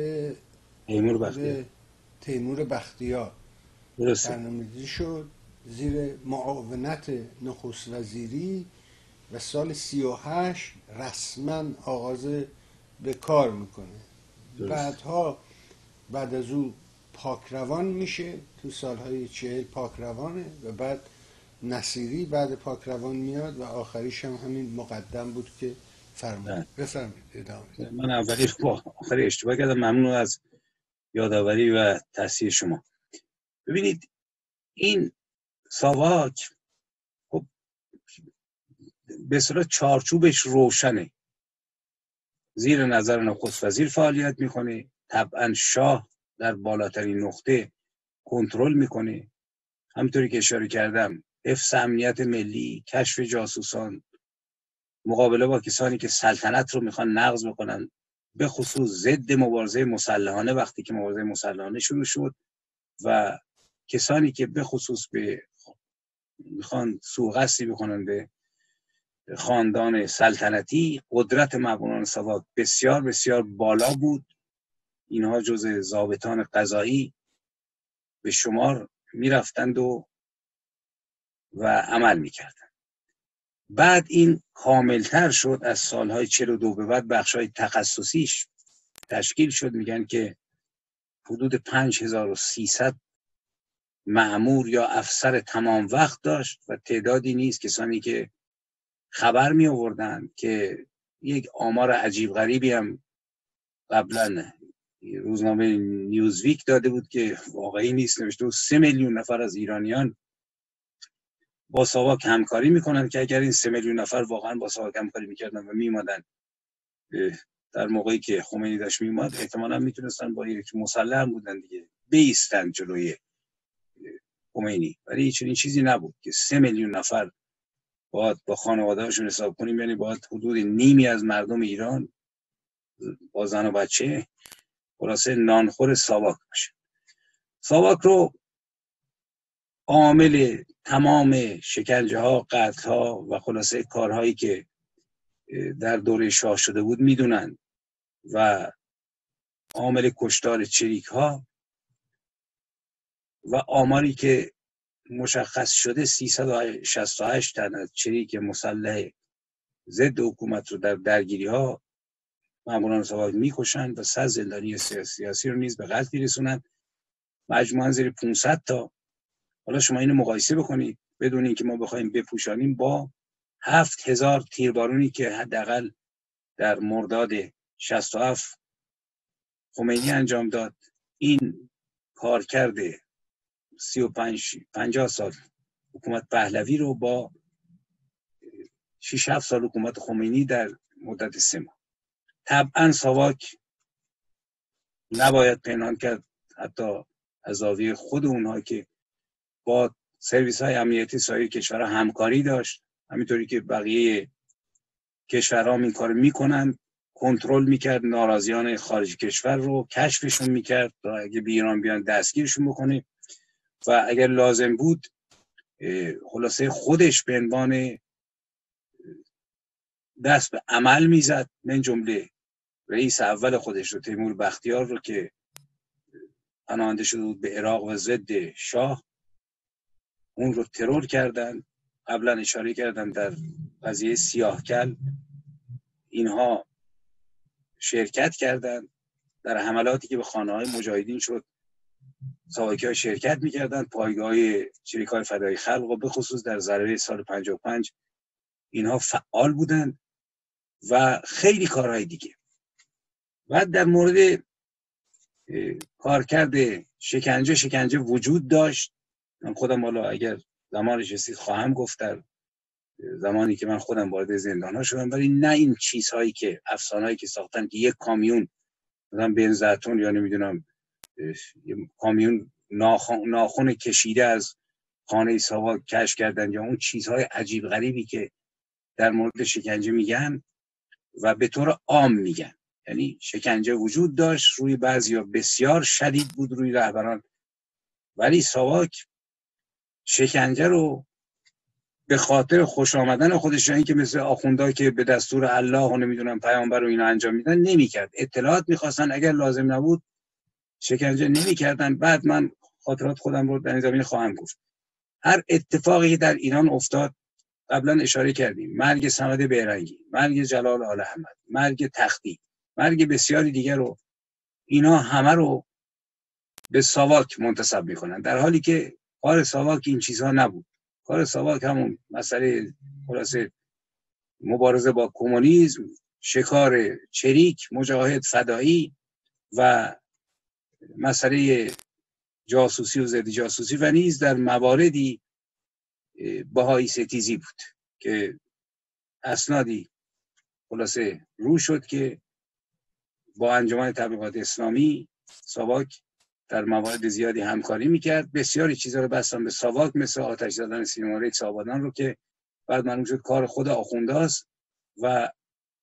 تیمور بختیار برنامه‌ریزی شد زیر معاونت نخست وزیری و سال 38 رسما آغاز به کار میکنه. بعد از او پاکروان میشه، تو سالهای 40 پاکروانه و بعد نصیری بعد پاکروان میاد و آخریش هم همین مقدم بود که فرمود. بفرمایید ادامه. من اولی رو آخری اشتباه کردم، ممنون از یادآوری و تصحیح شما. ببینید این ساواک خب به اصطلاح چارچوبش روشنه. زیر نظر نخست وزیر فعالیت میکنه، طبعا شاه در بالاترین نقطه کنترل میکنه. همونطوری که اشاره کردم حفظ امنیت ملی، کشف جاسوسان، مقابله با کسانی که سلطنت رو میخوان نقض بکنن، به خصوص ضد مبارزه مسلحانه وقتی که مبارزه مسلحانه شروع شد و کسانی که به خصوص میخوان سوءقصدی بکنن به خاندان سلطنتی. قدرت مأموران ساواک بسیار بسیار بالا بود. اینها جز ضابطان قضایی به شمار میرفتند و عمل میکردند. بعد این کاملتر شد از سالهای 42 به بعد. بخشای تخصصیش تشکیل شد. میگن که حدود 5300 مأمور یا افسر تمام وقت داشت و تعدادی نیست کسانی که خبر می آوردن که یک آمار عجیب غریبی هم قبلا روزنامه نیوزویک داده بود که واقعی نیست. نوشته بود 3 میلیون نفر از ایرانیان با ساواک همکاری میکنن، که اگر این 3 میلیون نفر واقعا با ساواک همکاری میکردن و میمادن در موقعی که خمینی داشت میماد، احتمالا میتونستن با یک مسلح بودن دیگه بیستن جلوی خمینی. ولی چنین چیزی نبود که 3 میلیون نفر باید با خانواده هاشون حساب کنیم، یعنی باید حدود نیمی از مردم ایران با زن و بچه خلاصه نانخور ساواک باشه. ساواک رو عامل تمام شکنجه ها، قتل ها و خلاصه کارهایی که در دوره شاه شده بود میدونن و عامل کشتار چریک ها و آماری که مشخص شده 368 تن از چریک مسلح ضد حکومت رو در درگیری ها ماموران ساواک میکشن و 100 زندانی سیاسی رو نیز به قتل میرسونن. مجموعاً زیر 500 تا. حالا شما اینو مقایسه بکنید بدون اینکه ما بخوایم بپوشانیم با 7000 تیربارونی که حداقل در مرداد 67 خمینی انجام داد. این کار کرده 50 سال حکومت پهلوی رو با 6-7 سال حکومت خمینی در مدت 3 ماه. طبعا ساواک نباید پنهان کرد، حتی از زاویه خود اونها، که با سرویس های امنیتی سایر کشورها همکاری داشت، همینطوری که بقیه کشورها این کار میکنن. کنترل میکرد ناراضیان خارج کشور رو، کشفشون میکرد تا اگه به ایران بیان دستگیرشون بکنه و اگر لازم بود خلاصه خودش به عنوان دست به عمل میزد. من جمله رئیس اول خودش رو، تیمور بختیار رو که پناهنده شده بود به عراق و ضد شاه، اون رو ترور کردن. قبلا اشاره کردن در قضیه سیاهکل اینها شرکت کردند. در حملاتی که به خانه‌های مجاهدین شد ساواکی‌ها شرکت می‌کردند. پایگاه چریک‌های فدای خلق و به خصوص در ضربه سال 55 اینها فعال بودند و خیلی کارهای دیگه. و در مورد کارکرد شکنجه وجود داشت. من خودم حالا اگر زمانش رسید خواهم گفت در زمانی که من خودم وارد زندان‌ها شدم. ولی نه این چیزهایی که افسانه‌ای که ساختن که یک کامیون مثلا بنزتون یا نمیدونم کامیون ناخن کشیده از خانه ساواک کشف کردن، یا اون چیزهای عجیب غریبی که در مورد شکنجه میگن و به طور عام میگن. یعنی شکنجه وجود داشت، روی بعضیا بسیار شدید بود، روی رهبران. ولی ساواک شکنجه رو به خاطر خوش آمدن خودش، یعنی که مثل آخوندها که به دستور الله و نمیدونم پیامبر رو اینا انجام میدن نمیکرد. اطلاعات میخواستن، اگر لازم نبود شکنجه نمیکردن. بعد من خاطرات خودم رو در این زمینه خواهم گفت. هر اتفاقی در ایران افتاد قبلا اشاره کردیم، مرگ صمد بیرنگی، مرگ جلال آل احمد، مرگ تختی، مرگ بسیاری دیگر رو، اینا همه رو به ساواک منتسب میکنن، در حالی که کار ساواک این چیزها نبود. کار ساواک همون مسئله خلاصه مبارزه با کمونیسم، شکار چریک، مجاهد فدایی و مسئله جاسوسی و ضد جاسوسی و نیز در مواردی بهایی ستیزی بود که اسنادی خلاصه رو شد که با انجمن تبلیغات اسلامی ساواک در موارد زیادی همکاری میکرد. بسیاری چیزا رو بستن به ساواک، مثل آتش زدن سینما رکس آبادان رو که بعد معلوم شد کار خود آخونده است و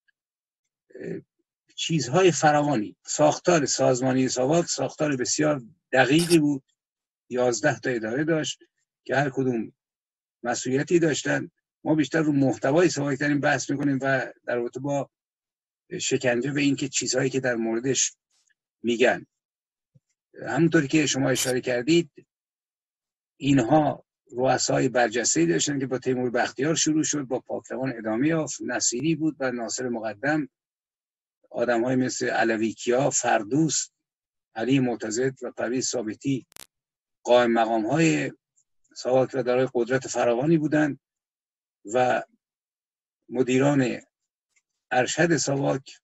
چیزهای فراوانی. ساختار سازمانی ساواک ساختار بسیار دقیقی بود. 11 تا اداره داشت که هر کدوم مسئولیتی داشتن. ما بیشتر رو محتوای ساواک داریم بحث میکنیم و در رابطه با شکنجه و اینکه چیزهایی که در موردش میگن. همونطوری که شما اشاره کردید اینها رؤسای برجسته‌ای داشتن که با تیمور بختیار شروع شد، با پاکروان ادامه یافت، نصیری بود و ناصر مقدم، آدم‌های مثل علوی کیا، فردوس، علی معتضد و پرویز ثابتی قائم مقام‌های ساواک و دارای قدرت فراوانی بودند و مدیران ارشد ساواک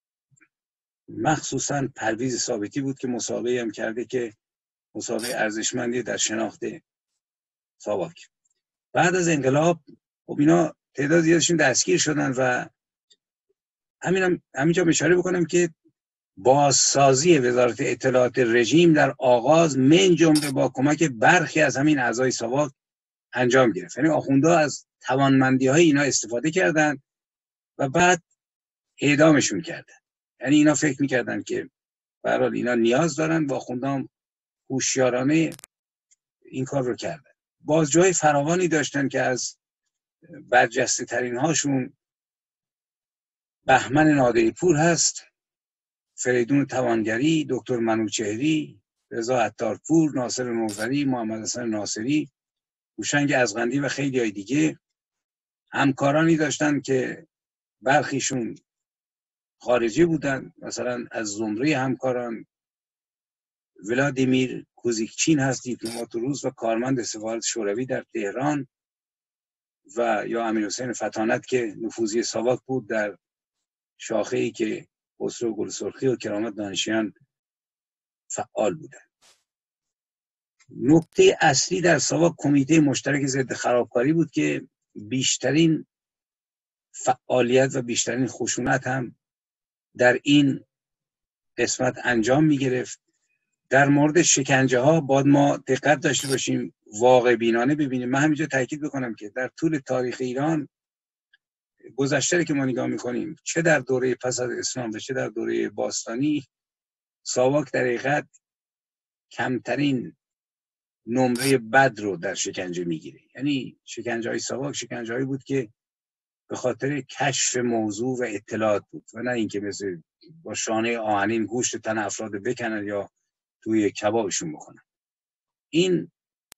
مخصوصا پرویز ثابتی بود که مسابقه هم کرده که مسابقه ارزشمندی در شناخت ساواک. بعد از انقلاب خب اینا تعداد زیادشون دستگیر شدن و همینجا اشاره بکنم که بازسازی وزارت اطلاعات رژیم در آغاز من جمله با کمک برخی از همین اعضای ساواک انجام گرفت. یعنی آخوندها از توانمندی‌های اینا استفاده کردند و بعد اعدامشون کردن. یعنی اینا فکر می‌کردن که به هر حال اینا نیاز دارن و آخوندها هوشیارانه این کار رو کردن. بازجوهای فراوانی داشتن که از برجسته ترین هاشون بهمن نادری‌پور هست، فریدون توانگری، دکتر منوچهری، رضا عطارپور، ناصر نوذری، محمد حسن ناصری، هوشنگ ازغندی و خیلی های دیگه. همکارانی داشتن که برخیشون خارجی بودن، مثلا از زمره همکاران ولادیمیر کوزیکچین هست، دیپلمات روس و کارمند سفارت شوروی در تهران، و یا امیرحسین فتانت که نفوذی ساواک بود در شاخه‌ای که خسرو گلسرخی و کرامت دانشیان فعال بودن. نکته اصلی در ساواک کمیته مشترک ضد خرابکاری بود که بیشترین فعالیت و بیشترین خشونت هم در این قسمت انجام می گرفت. در مورد شکنجه ها باید ما دقت داشته باشیم، واقع بینانه ببینیم. من همینجا تاکید بکنم که در طول تاریخ ایران گذشته که ما نگاه میکنیم، چه در دوره پس از اسلام و چه در دوره باستانی، ساواک در حقیقت کمترین نمره بد رو در شکنجه میگیره. یعنی شکنجه های ساواک شکنجه هایی بود که به خاطر کشف موضوع و اطلاعات بود و نه اینکه مثل با شانه آهنین گوشت تن افراد بکنن یا توی کبابشون بکنن. این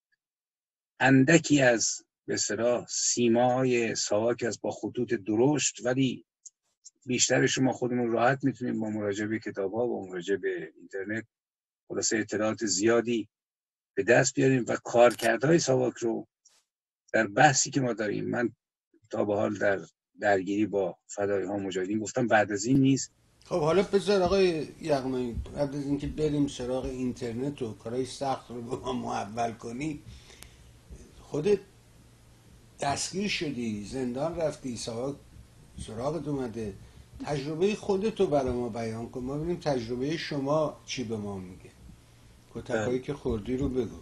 اندکی از به اصطلاح سیمای ساواک است، با خطوط درشت، ولی بیشترش ما خودمون راحت میتونیم با مراجعه به کتاب‌ها و مراجعه به اینترنت خلاصه اطلاعات زیادی به دست بیاریم و کارکردهای ساواک رو در بحثی که ما داریم، من تا به حال در درگیری با فدایی‌ها مجاهدین گفتم بعد از این نیست. خب حالا بذار آقای یغمایی قبل از اینکه بریم سراغ اینترنت و کارهای سخت رو به ما محول کنی، خودت دستگیر شدی، زندان رفتی، ساواک سراغت اومده، تجربه خودتو برای ما بیان کن، ما ببینیم تجربه شما چی به ما میگه. کتکایی که خوردی رو بگو.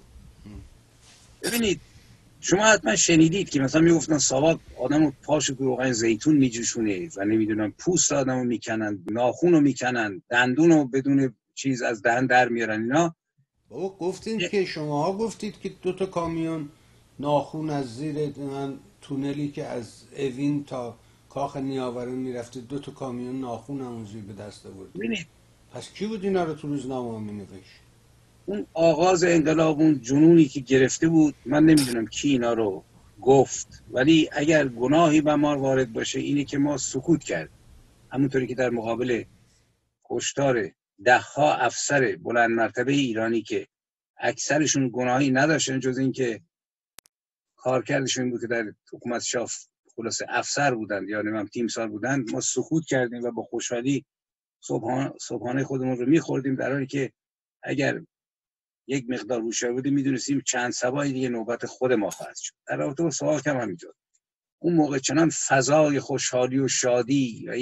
ببینید شما حتما شنیدید که مثلا میگفتن ساواک آدمو پاشو تو روغن زیتون میجوشونه و نمیدونم پوست آدمو میکنن، ناخونو میکنن، دندونو بدون چیز از دهن در میارن. اینا بابا گفتین که شماها گفتید که 2 کامیون ناخون از زیر من تونلی که از اوین تا کاخ نیاوران میرفته 2 کامیون ناخون همونجوری به دست آورد. ببینید پس کی بود اینا رو تو روزنامه مینوشت؟ اون آغاز انقلاب، اون جنونی که گرفته بود، من نمیدونم کی اینا رو گفت، ولی اگر گناهی به ما وارد باشه اینه که ما سکوت کرد. همونطوری که در مقابل کشتار 10 افسر بلند مرتبه ایرانی که اکثرشون گناهی نداشتن جز این که کارکردشون این بود که در حکومت شاه خلاصه افسر بودند یا نمیدونم تیمسار بودند، ما سکوت کردیم و با خوشحالی صبحانه خودمون رو میخوردیم، در حالی که اگر یک مقدار هوشیار بودیم میدونستیم چند صباحی دیگه نوبت خود ما خواهد شد. در رابطه با ساواک هم همینطور. اون موقع چنان فضای خوشحالی و شادی و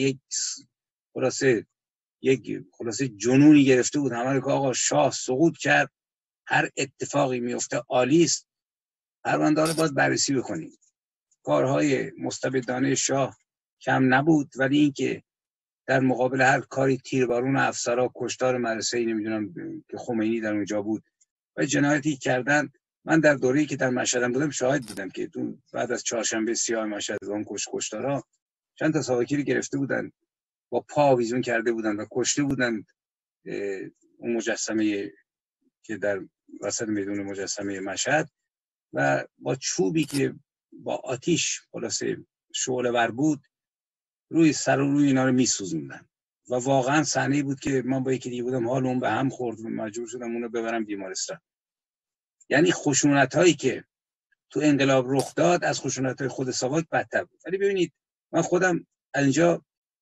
خلاصه جنونی گرفته بود همه رو که آقا شاه سقوط کرد، هر اتفاقی میفته عالی است، پرونده رو باید بررسی بکنیم. کارهای مستبدانه شاه کم نبود، ولی اینکه در مقابل هر کاری تیربارون افسرها، کشتار مدرسه نمیدونم که خمینی در اونجا بود و جنایتی کردن. من در دوره‌ای که در مشهد بودم شاهد بودم که بعد از چهارشنبه سیاه مشهد اون کشتارها چند تا ساواکی رو گرفته بودن، با پا آویزون کرده بودن و کشته بودن اون مجسمه که در وسط میدون مجسمه مشهد، و با چوبی که با آتیش خلاصه شعله ور بود روی سر و روی اینا رو میسوزوندن و واقعا صحنه‌ای بود که من با یکی دیگه بودم، حال اون به هم خورد و مجبور شدم اونو ببرم بیمارستان. یعنی خشونت‌هایی که تو انقلاب رخ داد از خشونت‌های خود ساواک بدتر بود. ولی ببینید من خودم اینجا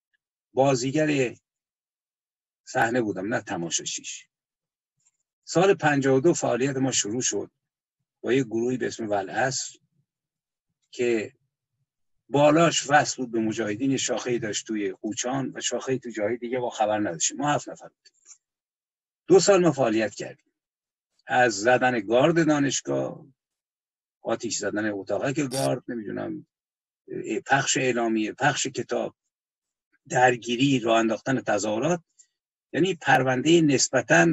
بازیگر صحنه بودم نه تماشاچیش. سال 52 فعالیت ما شروع شد با یه گروهی به اسم والعصر که بالاش وصل بود به مجاهدین، شاخه‌ای داشت توی قوچان و شاخه‌ای تو جای دیگه، با خبر نداشتیم. ما 7 نفر بودیم. 2 سال ما فعالیت کردیم، از زدن گارد دانشگاه، آتش زدن اتاقک گارد، نمیدونم پخش اعلامیه، پخش کتاب، درگیری، راه انداختن تظاهرات. یعنی پرونده نسبتاً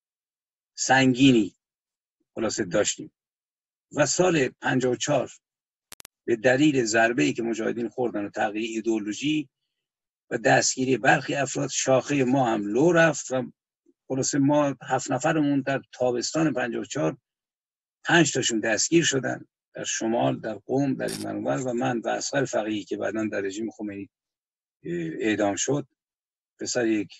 سنگینی خلاصه داشتیم. و سال 54 به دلیل ضربه‌ای که مجاهدین خوردن و تغییر ایدئولوژی و دستگیری برخی افراد، شاخه ما هم لو رفت و خلاصه ما 7 نفرمون در تابستان 54 5 تاشون دستگیر شدن در شمال، در قم، در این منور، و من و اصغر فقیهی که بعداً در رژیم خمینی اعدام شد، پسر یک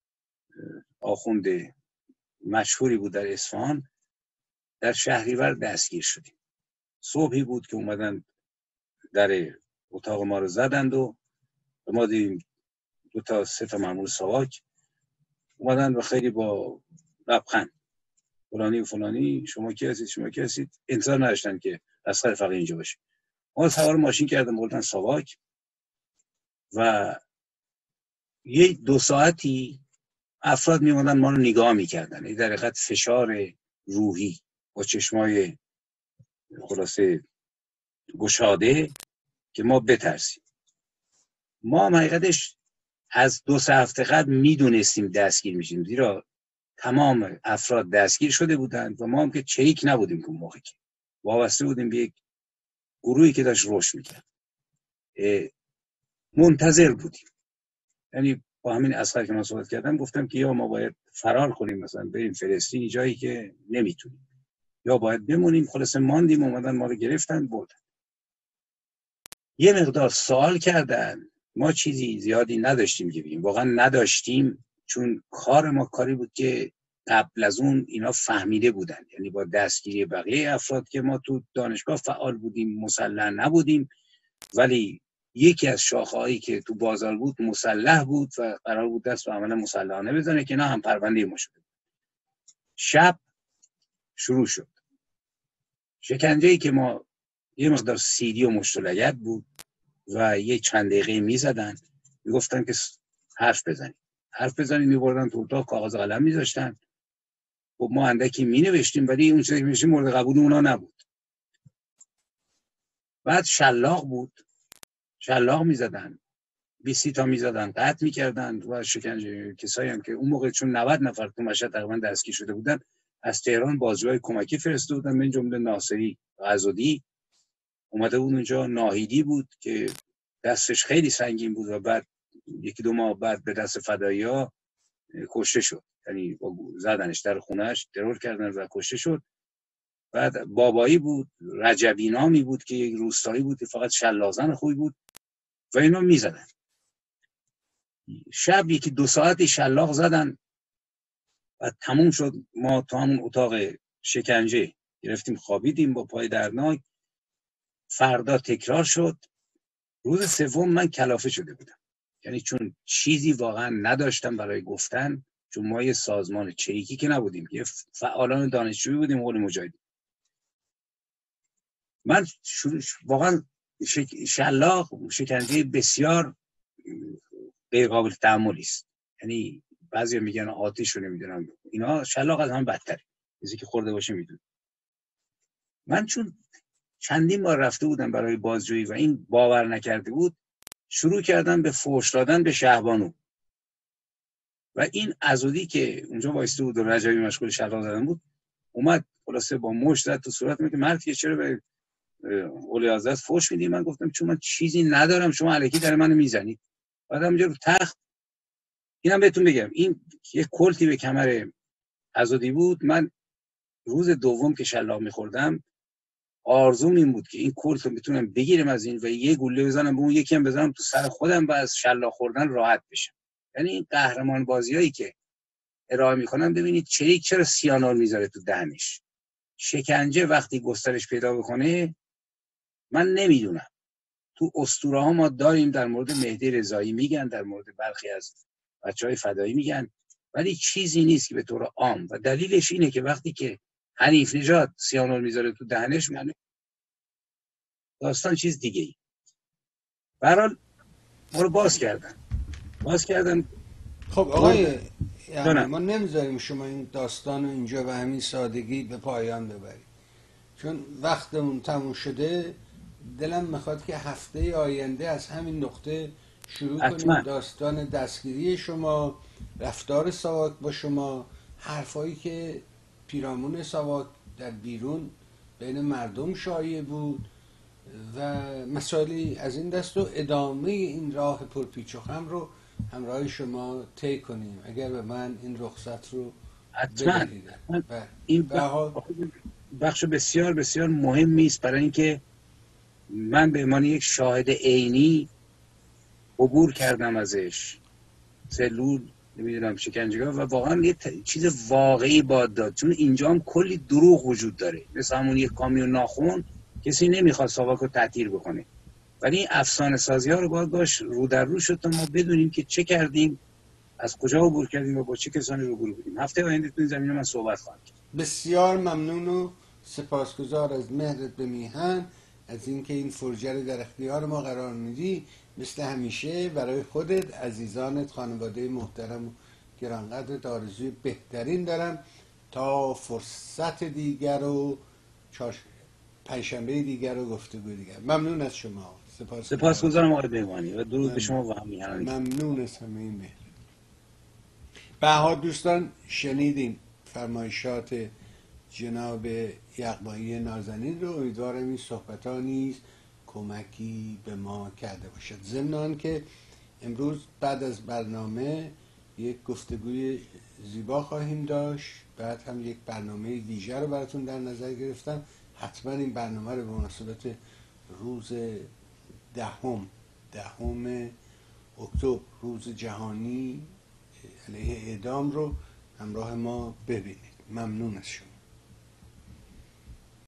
آخوند مشهوری بود در اصفهان، در شهریور دستگیر شدیم. صبحی بود که اومدن در اتاق ما رو زدند و ما دیدیم 2 تا 3 تا مأمور ساواک اومدن و خیلی با لبخند فلانی و فلانی، شما کی هستید، شما کی هستید، انتظار نداشتن که اصغر فقیه اینجا باشه. ما سوار ماشین کردن بردن ساواک و 1-2 ساعتی افراد میومدن ما رو نگاه میکردن، این در حقیقت فشار روحی با چشمای خلاصه گشاده که ما بترسیم. ما حقیقتش از 2-3 هفته قبل میدونستیم دستگیر میشیم، زیرا تمام افراد دستگیر شده بودند و ما هم که چریک نبودیم که موقع که وابسته بودیم به یک گروهی که داشت رشد میکرد، منتظر بودیم. یعنی با همین اصغر که من صحبت کردم گفتم که یا ما باید فرار کنیم مثلا بریم فلسطین، جایی که نمیتونیم، یا باید بمونیم. خلاصه ماندیم، اومدن ما رو گرفتن بردن. یه مقدار سوال کردن، ما چیزی زیادی نداشتیم که بگیم، واقعا نداشتیم، چون کار ما کاری بود که قبل از اون اینا فهمیده بودن. یعنی با دستگیری بقیه افراد که ما تو دانشگاه فعال بودیم، مسلح نبودیم، ولی یکی از شاخه‌هایی که تو بازار بود مسلح بود و قرار بود دست به عمل مسلحانه بزنه که نه هم پرونده ما شده. شب شروع شد شکنجه‌ای که ما یه مقدار سیدی و مشت و لگد بود و یه چند دقیقه میزدن، میگفتن که حرف بزنید، میبردن تو اتاق، کاغذ قلم میذاشتن. خب ما اندکی مینوشتیم، ولی اون چیزی که می‌نوشتیم مورد قبول اونا نبود. بعد شلاق بود، شلاق میزدن، 20 تا میزدن، قطع میکردن و شکنجه. کسایی هم که اون موقع چون 90 نفر تو مشهد تقریبا دستگیر شده بودن، از تهران بازجوهای کمکی فرستاده بودن، من جمله ناصری غزودی اومده بود اونجا، ناهیدی بود که دستش خیلی سنگین بود و بعد 1-2 ماه بعد به دست فدایی‌ها کشته شد. یعنی زدنش در خونهش، ترور کردن و کشته شد. بعد بابایی بود، رجبی نامی بود که یک روستایی بود که فقط شلاق‌زن خوبی بود و اینا میزدن. شب 1-2 ساعتی شلاق زدن و تموم شد. ما تو همون اتاق شکنجه گرفتیم خوابیدیم با پای دردناک. فردا تکرار شد. روز سوم من کلافه شده بودم، یعنی چون چیزی واقعا نداشتم برای گفتن، چون ما یه سازمان چریکی که نبودیم، یه فعالان دانشجویی بودیم، قول مجاهدین. من واقعا شلاق شکنجه بسیار غیر قابل تحملی است. یعنی بعضیا میگن آتش رو نمیدونم، اینا شلاق از هم بدتره، چیزی که خورده باشه میدونه. من چون چندین بار رفته بودم برای بازجویی و این باور نکرده بود، شروع کردم به فحش دادن به شهبانو و این عزودی که اونجا وایسته بود و رجبی مشغول شلاق زدن بود، اومد خلاصه با مشت زد تو صورتم که مرد که چرا به اولی حضرت فحش میدی؟ من گفتم چون من چیزی ندارم، شما الکی در منو میزنید. بعدم اونجا رو تخت، اینم بهتون بگم، این یه کلتی به کمر عزودی بود. من روز دوم که شلاق میخوردم آرزوم این بود که این کلت رو میتونم بگیرم از این و یه گوله بزنم به اون، یکی هم بزنم تو سر خودم و از شلاق خوردن راحت بشم. یعنی این قهرمان بازیایی که ارائه میکنم، ببینید چریک چرا سیانول میذاره تو دهنش. شکنجه وقتی گسترش پیدا بکنه، من نمیدونم، تو اسطوره ها ما داریم، در مورد مهدی رضایی میگن، در مورد برخی از بچهای فدایی میگن، ولی چیزی نیست که به طور عام. و دلیلش اینه که وقتی که حنیف نژاد سیانول میذاره تو دهنش، من داستان چیز دیگه ای. به هر حال ما رو باز کردن. خب آقای یعنی ما نمیذاریم شما این داستان رو اینجا به همین سادگی به پایان ببرید، چون وقتمون تموم شده. دلم میخواد که هفته آینده از همین نقطه شروع کنیم داستان دستگیری شما، رفتار ساواک با شما، حرفایی که پیرامون ساواک در بیرون بین مردم شایع بود و مسائلی از این دست، و ادامه این راه پرپیچ و خم رو همراه شما طی کنیم اگر به من این رخصت رو بدهید. این بخش بسیار بسیار مهمی است، برای اینکه من به عنوان یک شاهد عینی عبور کردم ازش، سلول نمیدونم شکنجهگاه، و واقعا یه چیز واقعی باد داد. چون اینجا هم کلی دروغ وجود داره، مثل همون یک کامیون ناخن، کسی نمیخواد ساواک رو تعطیل بکنه، ولی این افسانه سازی ها رو باید باش رو در رو شد تا ما بدونیم که چه کردیم، از کجا عبور کردیم و با چه کسانی روبرو بودیم. هفته آینده تو این زمینه من صحبت خواهم کرد. بسیار ممنون و سپاسگزار از مهرت به میهن، از اینکه این فرجه رو در اختیار ما قرار میدی. مثل همیشه برای خودت، عزیزانت، خانواده محترم و گرانقدرت آرزوی بهترین دارم تا فرصت دیگر و پنجشنبه دیگر و گفتگو دیگر. ممنون از شما. سپاسگزارم آقای بهبانی و درود به شما و همین. ممنون از همه این مهر. بها دوستان، شنیدیم فرمایشات جناب یغمایی نازنین رو. امیدوارم این صحبت ها نیز کمکی به ما کرده باشد. ضمن که امروز بعد از برنامه یک گفتگوی زیبا خواهیم داشت، بعد هم یک برنامه ویژه رو براتون در نظر گرفتم. حتما این برنامه رو به مناسبت روز دهم اکتبر، روز جهانی علیه اعدام، رو همراه ما ببینید. ممنون از شما.